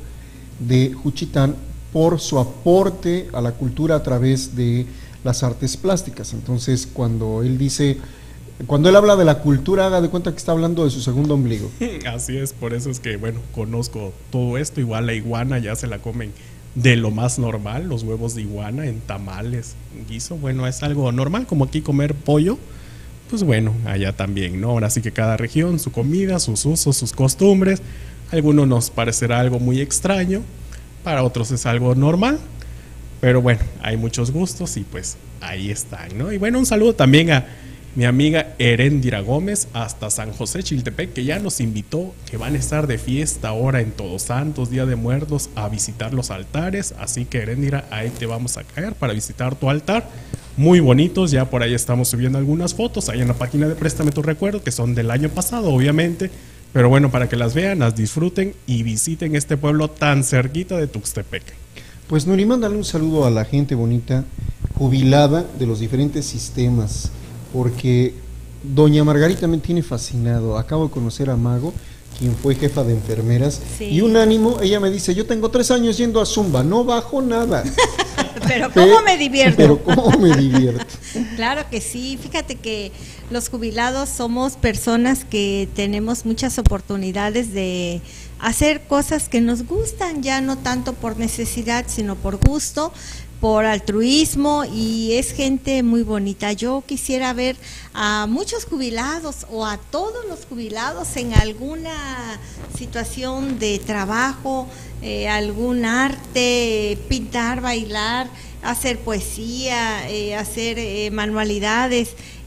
de Juchitán por su aporte a la cultura a través de las artes plásticas. Entonces, cuando él dice, cuando él habla de la cultura, haga de cuenta que está hablando de su segundo ombligo. Así es, por eso es que, bueno, conozco todo esto. Igual la iguana ya se la comen de lo más normal, los huevos de iguana en tamales, en guiso. Bueno, es algo normal, como aquí comer pollo. Pues bueno, allá también, ¿no? Ahora sí que cada región, su comida, sus usos, sus costumbres. A algunos nos parecerá algo muy extraño, para otros es algo normal. Pero bueno, hay muchos gustos y pues ahí están, ¿no? Y bueno, un saludo también a mi amiga Heréndira Gómez hasta San José Chiltepec, que ya nos invitó, que van a estar de fiesta ahora en Todos Santos, Día de Muertos, a visitar los altares. Así que Heréndira, ahí te vamos a caer para visitar tu altar. Muy bonitos, ya por ahí estamos subiendo algunas fotos ahí en la página de Préstame tu Recuerdo, que son del año pasado, obviamente. Pero bueno, para que las vean, las disfruten y visiten este pueblo tan cerquita de Tuxtepec. Pues Nuri, mándale un saludo a la gente bonita, jubilada de los diferentes sistemas, porque doña Margarita me tiene fascinado. Acabo de conocer a Mago, quien fue jefa de enfermeras, sí. Y un ánimo, ella me dice, yo tengo tres años yendo a Zumba, no bajo nada. Pero cómo me divierto. Pero cómo me divierto. Claro que sí, fíjate que los jubilados somos personas que tenemos muchas oportunidades de hacer cosas que nos gustan, ya no tanto por necesidad, sino por gusto, por altruismo, y es gente muy bonita. Yo quisiera ver a muchos jubilados o a todos los jubilados en alguna situación de trabajo, eh, algún arte, pintar, bailar, hacer poesía, eh, hacer eh, manualidades,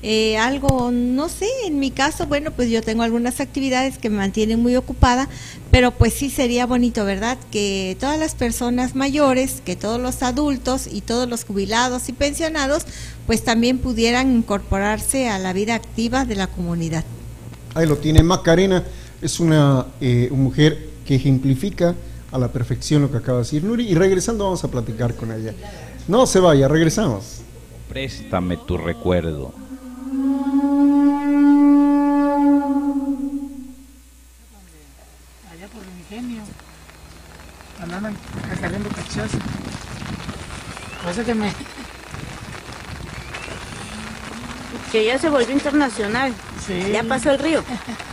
eh, algo, no sé, en mi caso, bueno, pues yo tengo algunas actividades que me mantienen muy ocupada, pero pues sí sería bonito, ¿verdad? Que todas las personas mayores, que todos los adultos y todos los jubilados y pensionados, pues también pudieran incorporarse a la vida activa de la comunidad. Ahí lo tiene Macarena, es una eh, mujer que ejemplifica a la perfección lo que acaba de decir Nuri, y regresando vamos a platicar con ella. No se vaya, regresamos. Préstame tu recuerdo. Allá por el ingenio, andaban cargando cachazo. Por eso que me... Que ya se volvió internacional. Sí. Ya pasó el río.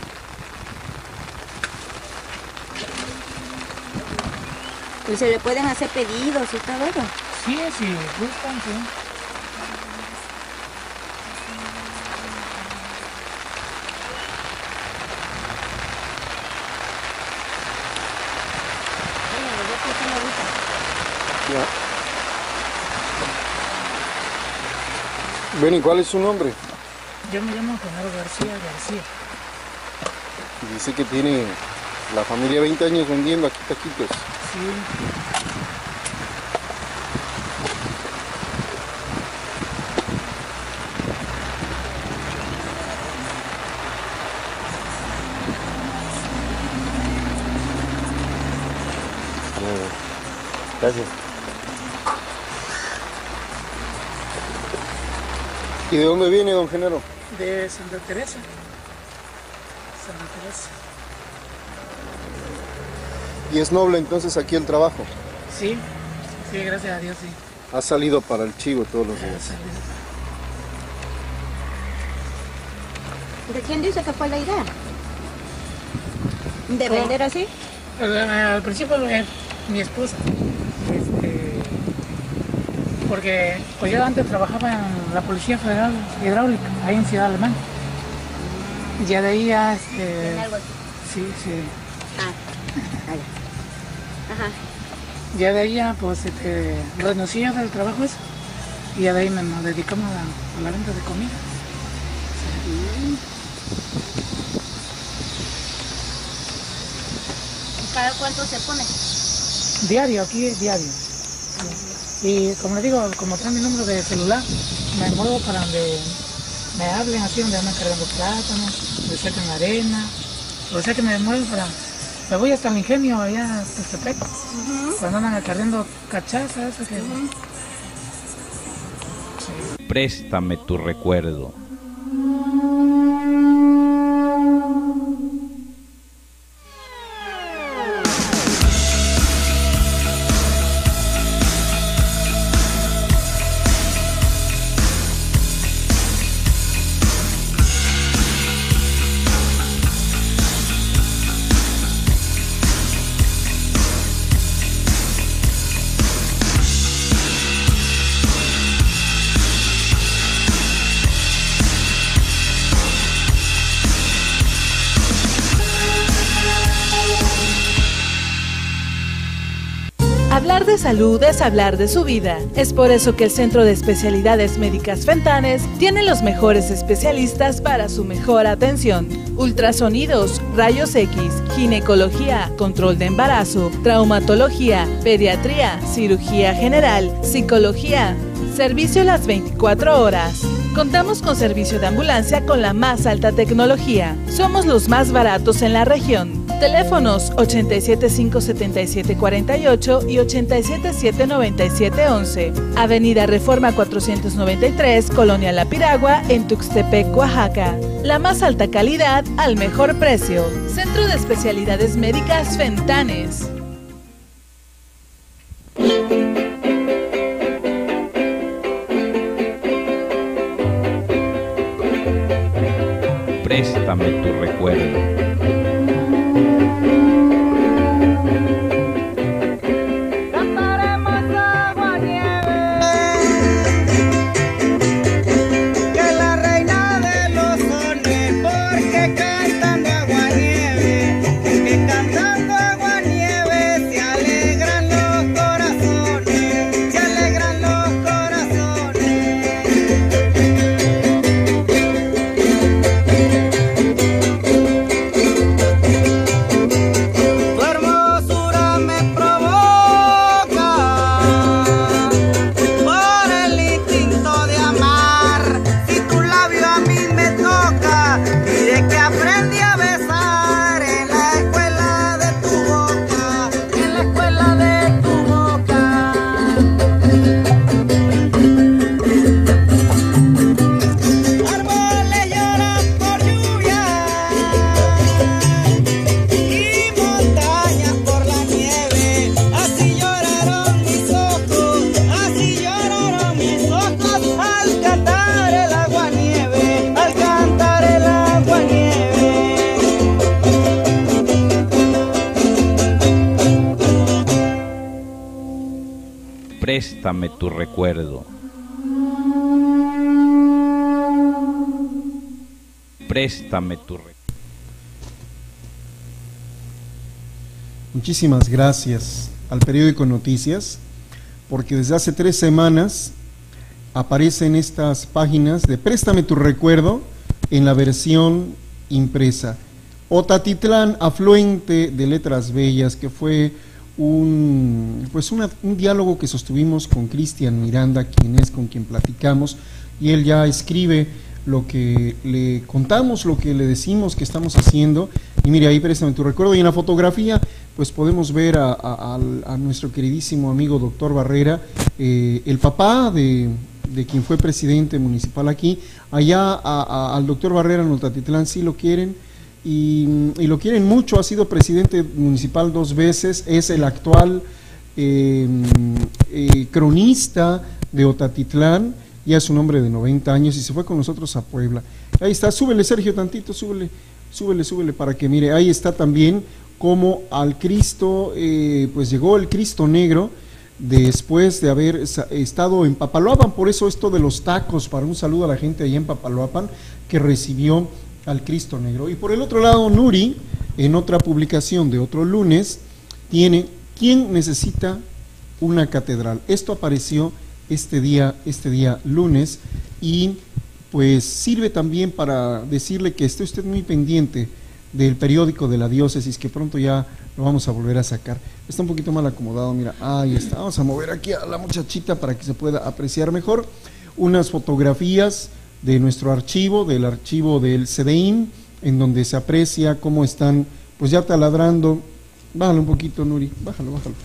Y se le pueden hacer pedidos y todo eso. Sí, sí, gustan, sí. Bueno, ¿y cuál es su nombre? Yo me llamo Genaro García García. Dice que tiene la familia veinte años vendiendo aquí taquitos. Sí. Gracias. ¿Y de dónde viene, don Genaro? De Santa Teresa. Santa Teresa. ¿Y es noble entonces aquí el trabajo? Sí, sí, gracias a Dios, sí. Ha salido para el chivo todos los días. ¿De quién dice que fue la idea? ¿De vender así? Al, al principio eh, mi esposa. Este, porque pues yo antes trabajaba en la Policía Federal Hidráulica, ahí en Ciudad Alemán. Ya de ahí ya... Este, ¿En algo así? Sí, sí. Ah, allá. Ajá. Ya de ahí ya pues este, renuncié del trabajo eso. Y ya de ahí me, nos dedicamos a, a la venta de comida. Mm. ¿Cada cuánto se pone? Diario, aquí es diario. Y como le digo, como traen mi número de celular, me muevo para donde me hablen, así donde andan cargando plátanos, donde sacan arena. O sea que me muevo para... Me voy hasta el ingenio, allá hasta Tepec, uh-huh. Cuando andan cargando cachazas. Que... Uh-huh. Sí. Préstame tu recuerdo. Hablar de salud es hablar de su vida. Es por eso que el Centro de Especialidades Médicas Fentanes tiene los mejores especialistas para su mejor atención. Ultrasonidos, rayos X, ginecología, control de embarazo, traumatología, pediatría, cirugía general, psicología. Servicio las veinticuatro horas. Contamos con servicio de ambulancia con la más alta tecnología. Somos los más baratos en la región. Teléfonos ochenta y siete, cinco setenta y siete, cuarenta y ocho y ochenta y siete, siete noventa y siete, once. Avenida Reforma cuatrocientos noventa y tres, Colonia La Piragua, en Tuxtepec, Oaxaca. La más alta calidad al mejor precio. Centro de Especialidades Médicas Fentanes. Préstame tu recuerdo. préstame tu recuerdo. Préstame tu recuerdo. Muchísimas gracias al periódico Noticias, porque desde hace tres semanas aparecen estas páginas de Préstame tu recuerdo en la versión impresa. Otatitlán, afluente de Letras Bellas, que fue un, pues una, un diálogo que sostuvimos con Cristian Miranda, quien es con quien platicamos, y él ya escribe lo que le contamos, lo que le decimos que estamos haciendo, y mire, ahí Préstame tu recuerdo, y en la fotografía pues podemos ver a, a, a, a nuestro queridísimo amigo doctor Barrera, eh, el papá de, de quien fue presidente municipal aquí. Allá a, a, al doctor Barrera en Otatitlán sí lo quieren, y, y lo quieren mucho. Ha sido presidente municipal dos veces, es el actual eh, eh, cronista de Otatitlán, ya es un hombre de noventa años y se fue con nosotros a Puebla. Ahí está, súbele Sergio tantito, súbele, súbele, súbele para que mire, ahí está también como al Cristo, eh, pues llegó el Cristo Negro después de haber estado en Papaloapan. Por eso esto de los tacos, para un saludo a la gente allá en Papaloapan que recibió al Cristo Negro. Y por el otro lado, Nuri, en otra publicación de otro lunes, tiene ¿quién necesita una catedral? Esto apareció este día, este día lunes, y pues sirve también para decirle que esté usted muy pendiente del periódico de la diócesis, que pronto ya lo vamos a volver a sacar. Está un poquito mal acomodado, mira, ahí está. Vamos a mover aquí a la muchachita para que se pueda apreciar mejor. Unas fotografías de nuestro archivo, del archivo del C D I N, en donde se aprecia cómo están, pues ya taladrando. Bájalo un poquito, Nuri, bájalo, bájalo.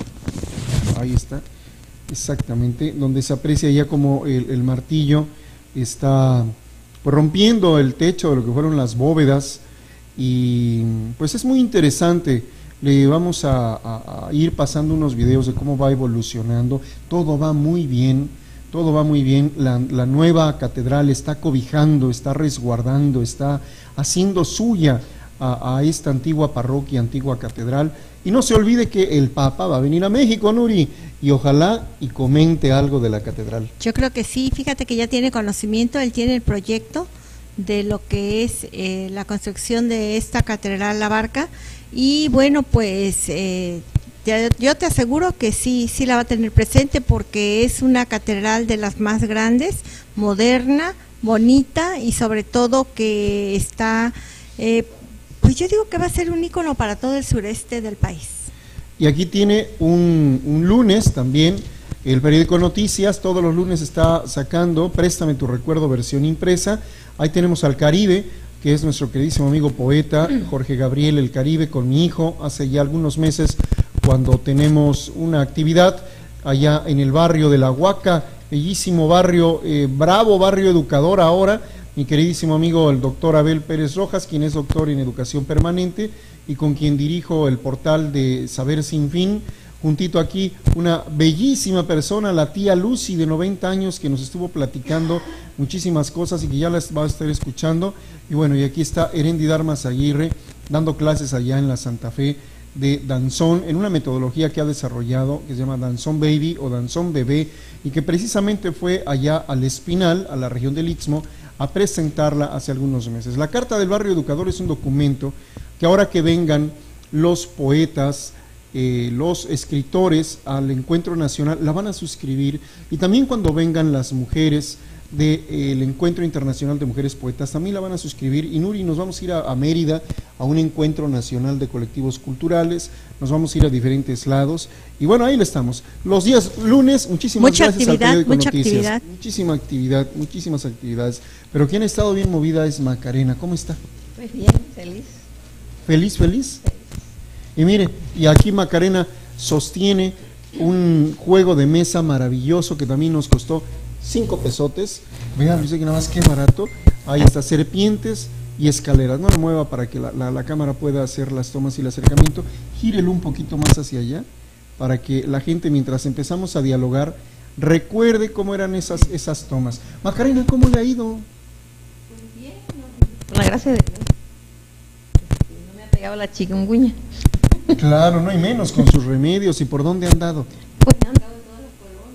Ahí está, exactamente, donde se aprecia ya como el, el martillo está pues rompiendo el techo de lo que fueron las bóvedas. Y pues es muy interesante. Le vamos a, a, a ir pasando unos videos de cómo va evolucionando. Todo va muy bien, todo va muy bien. La, la nueva catedral está cobijando, está resguardando, está haciendo suya a, a esta antigua parroquia, antigua catedral. Y no se olvide que el Papa va a venir a México, Nuri, y ojalá y comente algo de la catedral. Yo creo que sí, fíjate que ya tiene conocimiento, él tiene el proyecto de lo que es eh, la construcción de esta catedral La Barca, y bueno, pues eh, te, yo te aseguro que sí, sí la va a tener presente, porque es una catedral de las más grandes, moderna, bonita, y sobre todo que está, eh, pues yo digo que va a ser un ícono para todo el sureste del país. Y aquí tiene un, un lunes también, el periódico Noticias, todos los lunes está sacando Préstame tu recuerdo versión impresa. Ahí tenemos al Caribe, que es nuestro queridísimo amigo poeta, Jorge Gabriel el Caribe, con mi hijo, hace ya algunos meses, cuando tenemos una actividad allá en el barrio de La Huaca, bellísimo barrio, eh, bravo barrio educador ahora, mi queridísimo amigo el doctor Abel Pérez Rojas, quien es doctor en educación permanente y con quien dirijo el portal de Saber Sin Fin. Juntito aquí una bellísima persona, la tía Lucy, de noventa años, que nos estuvo platicando muchísimas cosas y que ya las va a estar escuchando. Y bueno, y aquí está Erendi Darmas Aguirre dando clases allá en la Santa Fe de danzón, en una metodología que ha desarrollado que se llama Danzón Baby o Danzón Bebé, y que precisamente fue allá al Espinal, a la región del Istmo, a presentarla hace algunos meses. La Carta del Barrio Educador es un documento que ahora que vengan los poetas, Eh, los escritores al encuentro nacional, la van a suscribir, y también cuando vengan las mujeres del eh, encuentro internacional de mujeres poetas también la van a suscribir. Y Nuri, nos vamos a ir a, a Mérida a un encuentro nacional de colectivos culturales, nos vamos a ir a diferentes lados, y bueno, ahí le estamos los días lunes. Muchísimas mucha gracias actividad, al periódico mucha Noticias, actividad. muchísima actividad, muchísimas actividades, pero quien ha estado bien movida es Macarena. ¿Cómo está? Pues bien, feliz. ¿Feliz, feliz? Y mire, y aquí Macarena sostiene un juego de mesa maravilloso que también nos costó cinco pesotes. Vean, dice que nada más, qué barato. Ahí está, serpientes y escaleras. No lo mueva para que la, la, la cámara pueda hacer las tomas y el acercamiento. Gírelo un poquito más hacia allá para que la gente, mientras empezamos a dialogar, recuerde cómo eran esas, esas tomas. Macarena, ¿cómo le ha ido? Pues bien, no, por la gracia de Dios. No me ha pegado la chikungunya. Claro, no hay menos, con sus remedios. ¿Y por dónde han dado? Pues han dado en todas las colonias.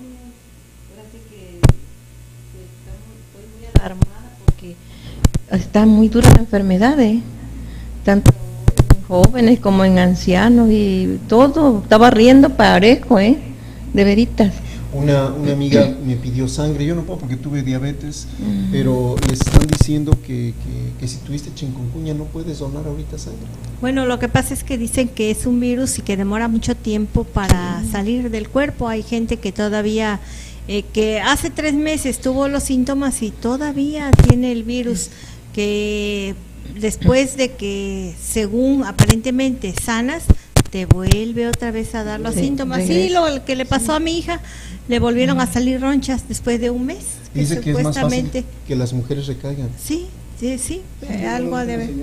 está muy dura la enfermedad, ¿eh? Tanto en jóvenes como en ancianos y todo, estaba riendo parejo, ¿eh? De veritas. Una, una amiga me pidió sangre, yo no puedo porque tuve diabetes, uh-huh. pero les están diciendo que, que, que si tuviste chikungunya no puedes donar ahorita sangre. Bueno, lo que pasa es que dicen que es un virus y que demora mucho tiempo para sí. salir del cuerpo. Hay gente que todavía, eh, que hace tres meses tuvo los síntomas y todavía tiene el virus, que después de que, según aparentemente sanas, te vuelve otra vez a dar los sí, síntomas. Sí, lo que le pasó a mi hija, le volvieron a salir ronchas después de un mes. Que dice que es más fácil que las mujeres recaigan. Sí, sí, sí, sí algo de ver.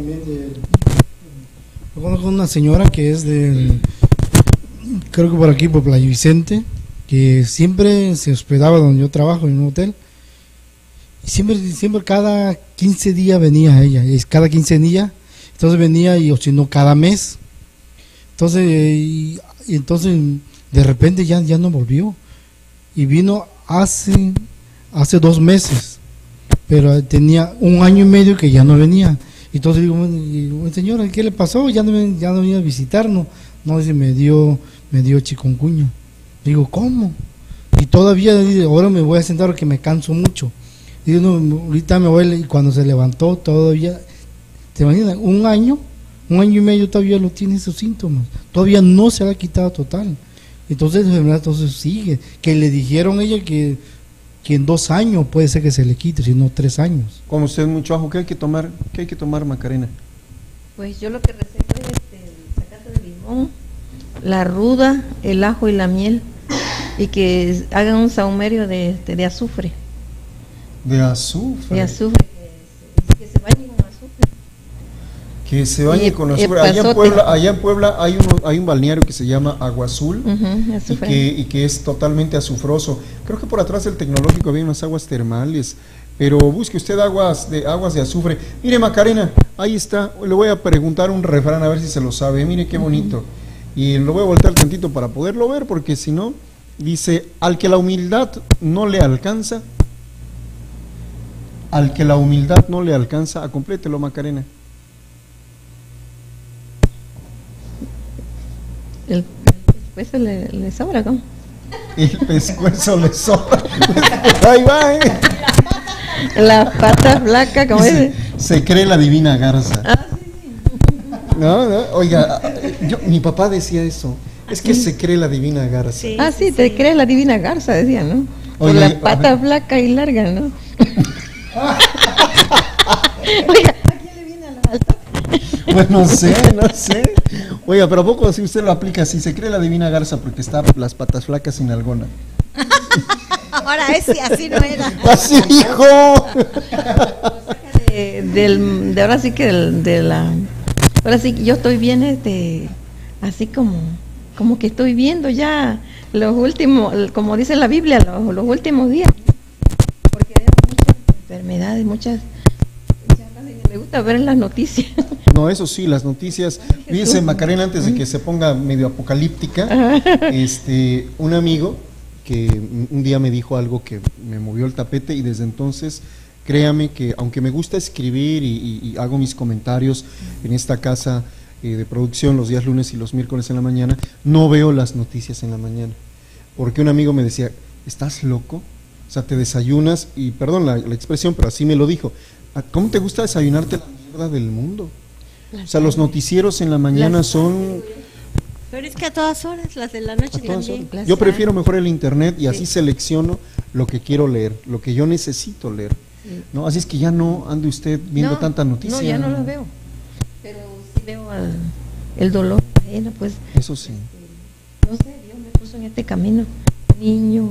Yo conozco una señora que es de, creo que por aquí, por Playa Vicente, que siempre se hospedaba donde yo trabajo, en un hotel. Y siempre, siempre cada quince días venía ella, es cada quince días, entonces venía y o si no cada mes. Entonces, y, y entonces de repente ya, ya no volvió. Y vino hace, hace dos meses, pero tenía un año y medio que ya no venía. Entonces digo, digo señora, ¿qué le pasó? Ya no, ya no venía a visitarnos. No, dice, me dio, me dio chikungunya. Digo, ¿cómo? Y todavía, dice, ahora me voy a sentar porque me canso mucho. Digo, no, ahorita me voy, y cuando se levantó todavía, ¿te imaginas? Un año, un año y medio todavía lo tiene esos síntomas. Todavía no se ha quitado total. Entonces la enfermedad entonces sigue. Que le dijeron a ella que, que en dos años puede ser que se le quite, si no tres años. Como usted mucho ajo, ¿qué hay que tomar? ¿Qué hay que tomar, Macarena? Pues yo lo que receto es este, el zacate de limón, la ruda, el ajo y la miel, y que hagan un saumerio de, de, de azufre. ¿De azufre? De azufre, que, que se bañen con azufre. Que se bañe y, con azufre. Allá en Puebla, allá en Puebla hay, uno, hay un balneario que se llama Agua Azul, uh-huh, y, que, y que es totalmente azufroso. Creo que por atrás del tecnológico había unas aguas termales, pero busque usted aguas de aguas de azufre. Mire, Macarena, ahí está. Le voy a preguntar un refrán a ver si se lo sabe. Mire qué bonito. Uh-huh. Y lo voy a voltear tantito para poderlo ver, porque si no, dice, al que la humildad no le alcanza, al que la humildad no le alcanza, a complételo, Macarena. El pescuezo le, le sobra, ¿cómo? El pescuezo le sobra. Ahí va, ¿eh? La pata flaca, ¿cómo se, es? Se cree la divina garza. Ah, sí, sí. No, no, oiga, yo, mi papá decía eso. Es que se cree la divina garza. Sí, ah, sí, te sí. crees la divina garza, decía, ¿no? Por Oye, la pata flaca y larga, ¿no? Oiga, ¿a quién le viene a la alta? Pues no sé, no sé. Oiga, pero ¿a poco si usted lo aplica así? Se cree la divina garza porque está las patas flacas sin algona. Ahora ese así no era. Así dijo. De, del, de ahora sí que del, de la. Ahora sí que yo estoy bien, este, así como, como que estoy viendo ya los últimos, como dice la Biblia, los, los últimos días. Porque hay muchas enfermedades, muchas. Me gusta ver las noticias. No, eso sí, las noticias. Fíjese, Macarena, antes de que se ponga medio apocalíptica, este, un amigo que un día me dijo algo que me movió el tapete y desde entonces, créame que aunque me gusta escribir y, y, y hago mis comentarios en esta casa eh, de producción los días lunes y los miércoles en la mañana, no veo las noticias en la mañana. Porque un amigo me decía, ¿estás loco? O sea, te desayunas, y perdón la, la expresión, pero así me lo dijo. ¿Cómo te gusta desayunarte la mierda del mundo? O sea, los noticieros en la mañana son... Pero es que a todas horas, las de la noche también. Yo prefiero mejor el internet y así sí. selecciono lo que quiero leer, lo que yo necesito leer. Sí. ¿No? Así es que ya no ande usted viendo no, tanta noticia. No, ya no lo veo. Pero sí veo al, el dolor ajeno, pues. Eso sí. Este, no sé, Dios me puso en este camino. Niño,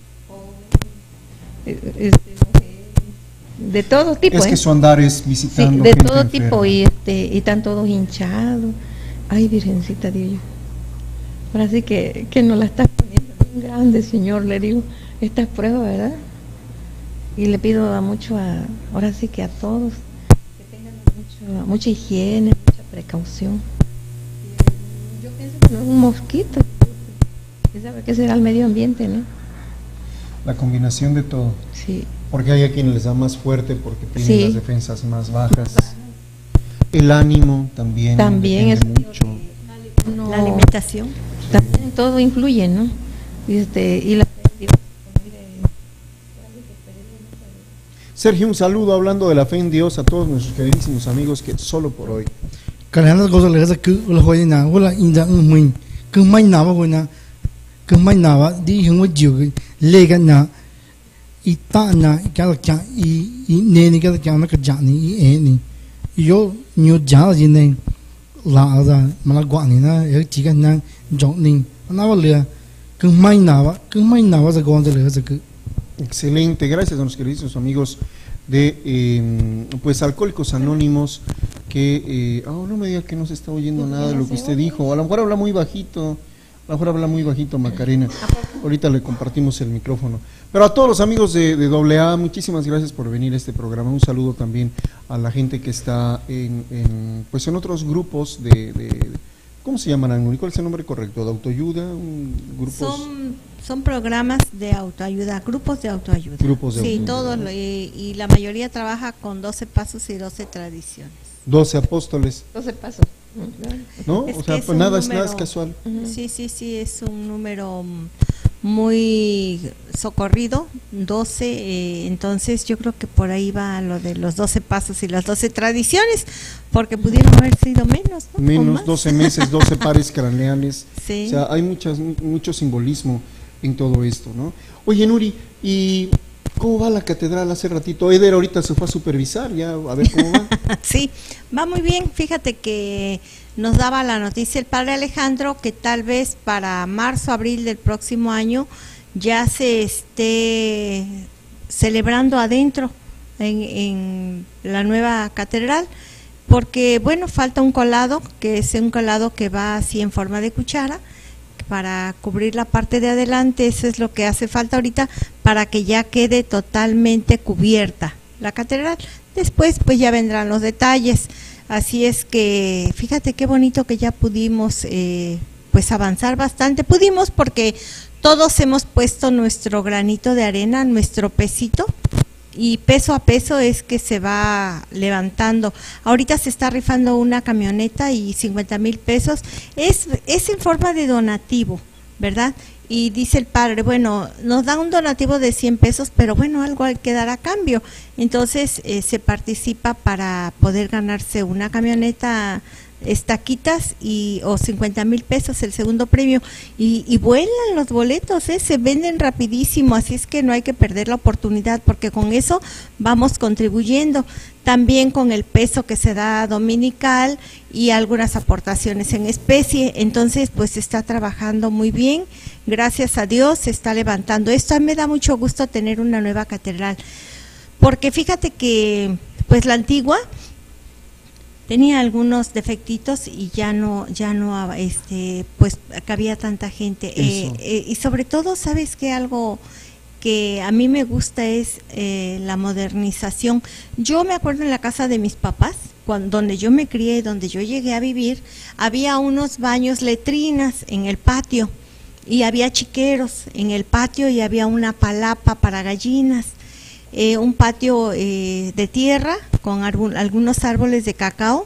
joven, este, de todo tipo. Es que ¿eh? su andar es visitando. Sí, de todo enferma. Tipo y este y están todos hinchados. Ay, Virgencita, Dios. Ahora sí que, que nos la estás poniendo bien grande, Señor, le digo, estas pruebas, ¿verdad? Y le pido a mucho, a, ahora sí que a todos, que tengan mucho, mucha higiene, mucha precaución. Y yo pienso que no es un mosquito, que sabe que será el medio ambiente, ¿no? La combinación de todo. Sí. Porque hay a quienes les da más fuerte porque tienen Sí. las defensas más bajas. El ánimo también. También es mucho. La alimentación. También todo influye, ¿no? Y, este, y la Sergio, un saludo hablando de la fe en Dios a todos nuestros queridísimos amigos que solo por hoy. Cái này nó có là cái cứ là hồi nào cũng là in dạng mình cứ may nào mà hồi nào cứ may nào á đi hướng với chiều lê cái nào ít ta nào cái là chẳng ít ít nè cái là chẳng nó cái chẳng này ít ấy này yếu nhiều chẳng là gì này là ra mà nó quản này nó ở chỉ cái năng chọn này nó vào lừa cứ may nào á cứ may nào á sẽ còn sẽ lừa sẽ cứ. Excelente, gracias a los queridos amigos de eh, pues Alcohólicos Anónimos que eh, oh, no me diga que no se está oyendo nada de lo que usted dijo, a lo mejor habla muy bajito, a lo mejor habla muy bajito Macarena, ahorita le compartimos el micrófono, pero a todos los amigos de, de doble A, muchísimas gracias por venir a este programa, un saludo también a la gente que está en, en pues en otros grupos de, de ¿cómo se llaman, Anuri? ¿Cuál es el nombre correcto? ¿De autoayuda? Un, grupos... Son, son programas de autoayuda, grupos de autoayuda. Grupos de sí, autoayuda. todos, lo- y, y la mayoría trabaja con doce pasos y doce tradiciones. doce apóstoles, doce pasos. ¿no? Es o que sea, es pues un nada, es, número- nada es casual. Sí, sí, sí, es un número mm, muy socorrido, doce, eh, entonces yo creo que por ahí va lo de los doce pasos y las doce tradiciones, porque pudieron haber sido menos, ¿no? O Menos más. doce meses, doce pares craneales. Sí. O sea, hay muchas, mucho simbolismo en todo esto, ¿no? Oye, Nuri, ¿y cómo va la catedral hace ratito? Eder ahorita se fue a supervisar, ya, a ver cómo va. Sí, va muy bien. Fíjate que nos daba la noticia el padre Alejandro que tal vez para marzo, abril del próximo año ya se esté celebrando adentro en, en la nueva catedral, porque bueno, falta un colado, que es un colado que va así en forma de cuchara, para cubrir la parte de adelante. Eso es lo que hace falta ahorita para que ya quede totalmente cubierta la catedral. Después pues ya vendrán los detalles, así es que fíjate qué bonito que ya pudimos eh, pues avanzar bastante, pudimos porque todos hemos puesto nuestro granito de arena, nuestro pesito, y peso a peso es que se va levantando. Ahorita se está rifando una camioneta y cincuenta mil pesos, es, es en forma de donativo, ¿verdad? Y dice el padre, bueno, nos da un donativo de cien pesos, pero bueno, algo hay que dar a cambio. Entonces eh, se participa para poder ganarse una camioneta, estaquitas y o cincuenta mil pesos el segundo premio, y, y vuelan los boletos, ¿eh? Se venden rapidísimo, así es que no hay que perder la oportunidad, porque con eso vamos contribuyendo, también con el peso que se da dominical y algunas aportaciones en especie. Entonces pues se está trabajando muy bien, gracias a Dios se está levantando esto. A mí me da mucho gusto tener una nueva catedral, porque fíjate que pues la antigua tenía algunos defectitos y ya no, ya no, este, pues cabía tanta gente. Eh, eh, y sobre todo, ¿sabes qué? Algo que a mí me gusta es eh, la modernización. Yo me acuerdo en la casa de mis papás, cuando, donde yo me crié, donde yo llegué a vivir, había unos baños letrinas en el patio y había chiqueros en el patio y había una palapa para gallinas. Eh, un patio eh, de tierra con algún, algunos árboles de cacao,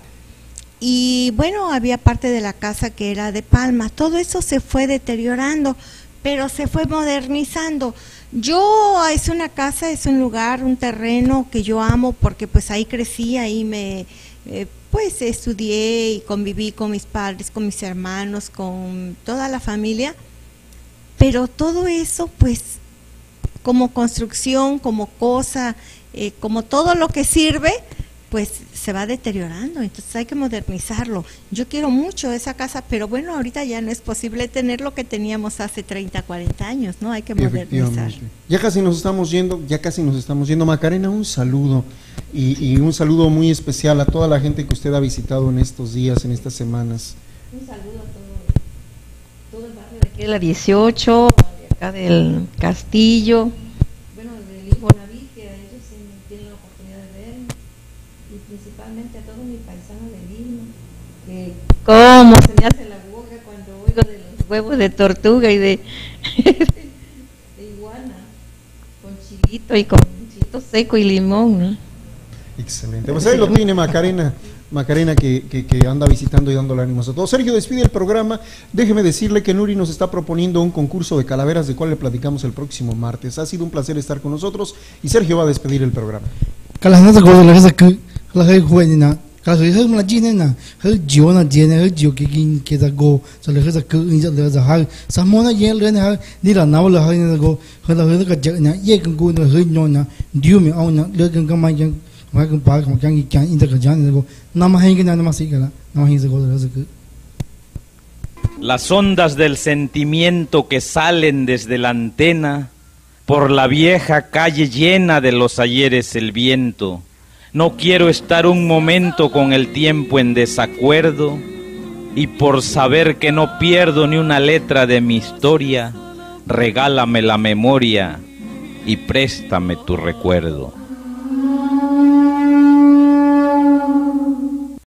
y bueno, había parte de la casa que era de palma. Todo eso se fue deteriorando, pero se fue modernizando. Yo, es una casa, es un lugar, un terreno que yo amo, porque pues ahí crecí, ahí me eh, pues estudié y conviví con mis padres, con mis hermanos, con toda la familia, pero todo eso pues como construcción, como cosa, eh, como todo lo que sirve, pues se va deteriorando, entonces hay que modernizarlo. Yo quiero mucho esa casa, pero bueno, ahorita ya no es posible tener lo que teníamos hace treinta, cuarenta años, ¿no? Hay que modernizar. Ya casi nos estamos yendo, ya casi nos estamos yendo. Macarena, un saludo y, y un saludo muy especial a toda la gente que usted ha visitado en estos días, en estas semanas. Un saludo a todo, todo el barrio de aquí de la dieciocho, de acá del Castillo, bueno, del Infonavit, que a ellos sí tienen la oportunidad de ver, y principalmente a todos mis paisanos de Lima, que cómo se me hace la boca cuando oigo de los huevos de tortuga y de, de iguana, con chilito y con chilito fruto seco y limón, ¿no? Excelente. Pues ahí lo tiene Macarena, Macarena que, que, que anda visitando y dándole ánimos a todos. Sergio, despide el programa. Déjeme decirle que Nuri nos está proponiendo un concurso de calaveras, de cual le platicamos el próximo martes. Ha sido un placer estar con nosotros y Sergio va a despedir el programa. Cả hơi hơi mà chi nên là hơi chiều là chi nên hơi chiều cái cái cái ta go rồi hơi ta cứ như là là hơi sao mà nó dễ lên hơi đi là nào là hơi là go hơi là hơi cái chợ này dễ cái go là hơi nhon nè điều mình ông nè lỡ cái cái mai cái mai cái ba cái cái cái in cái cái này go nằm hay cái này nằm xí cái là nằm hay cái go là cái Las ondas del sentimiento que salen desde la antena, por la vieja calle llena de los ayeres el viento. No quiero estar un momento con el tiempo en desacuerdo, y por saber que no pierdo ni una letra de mi historia, regálame la memoria y préstame tu recuerdo.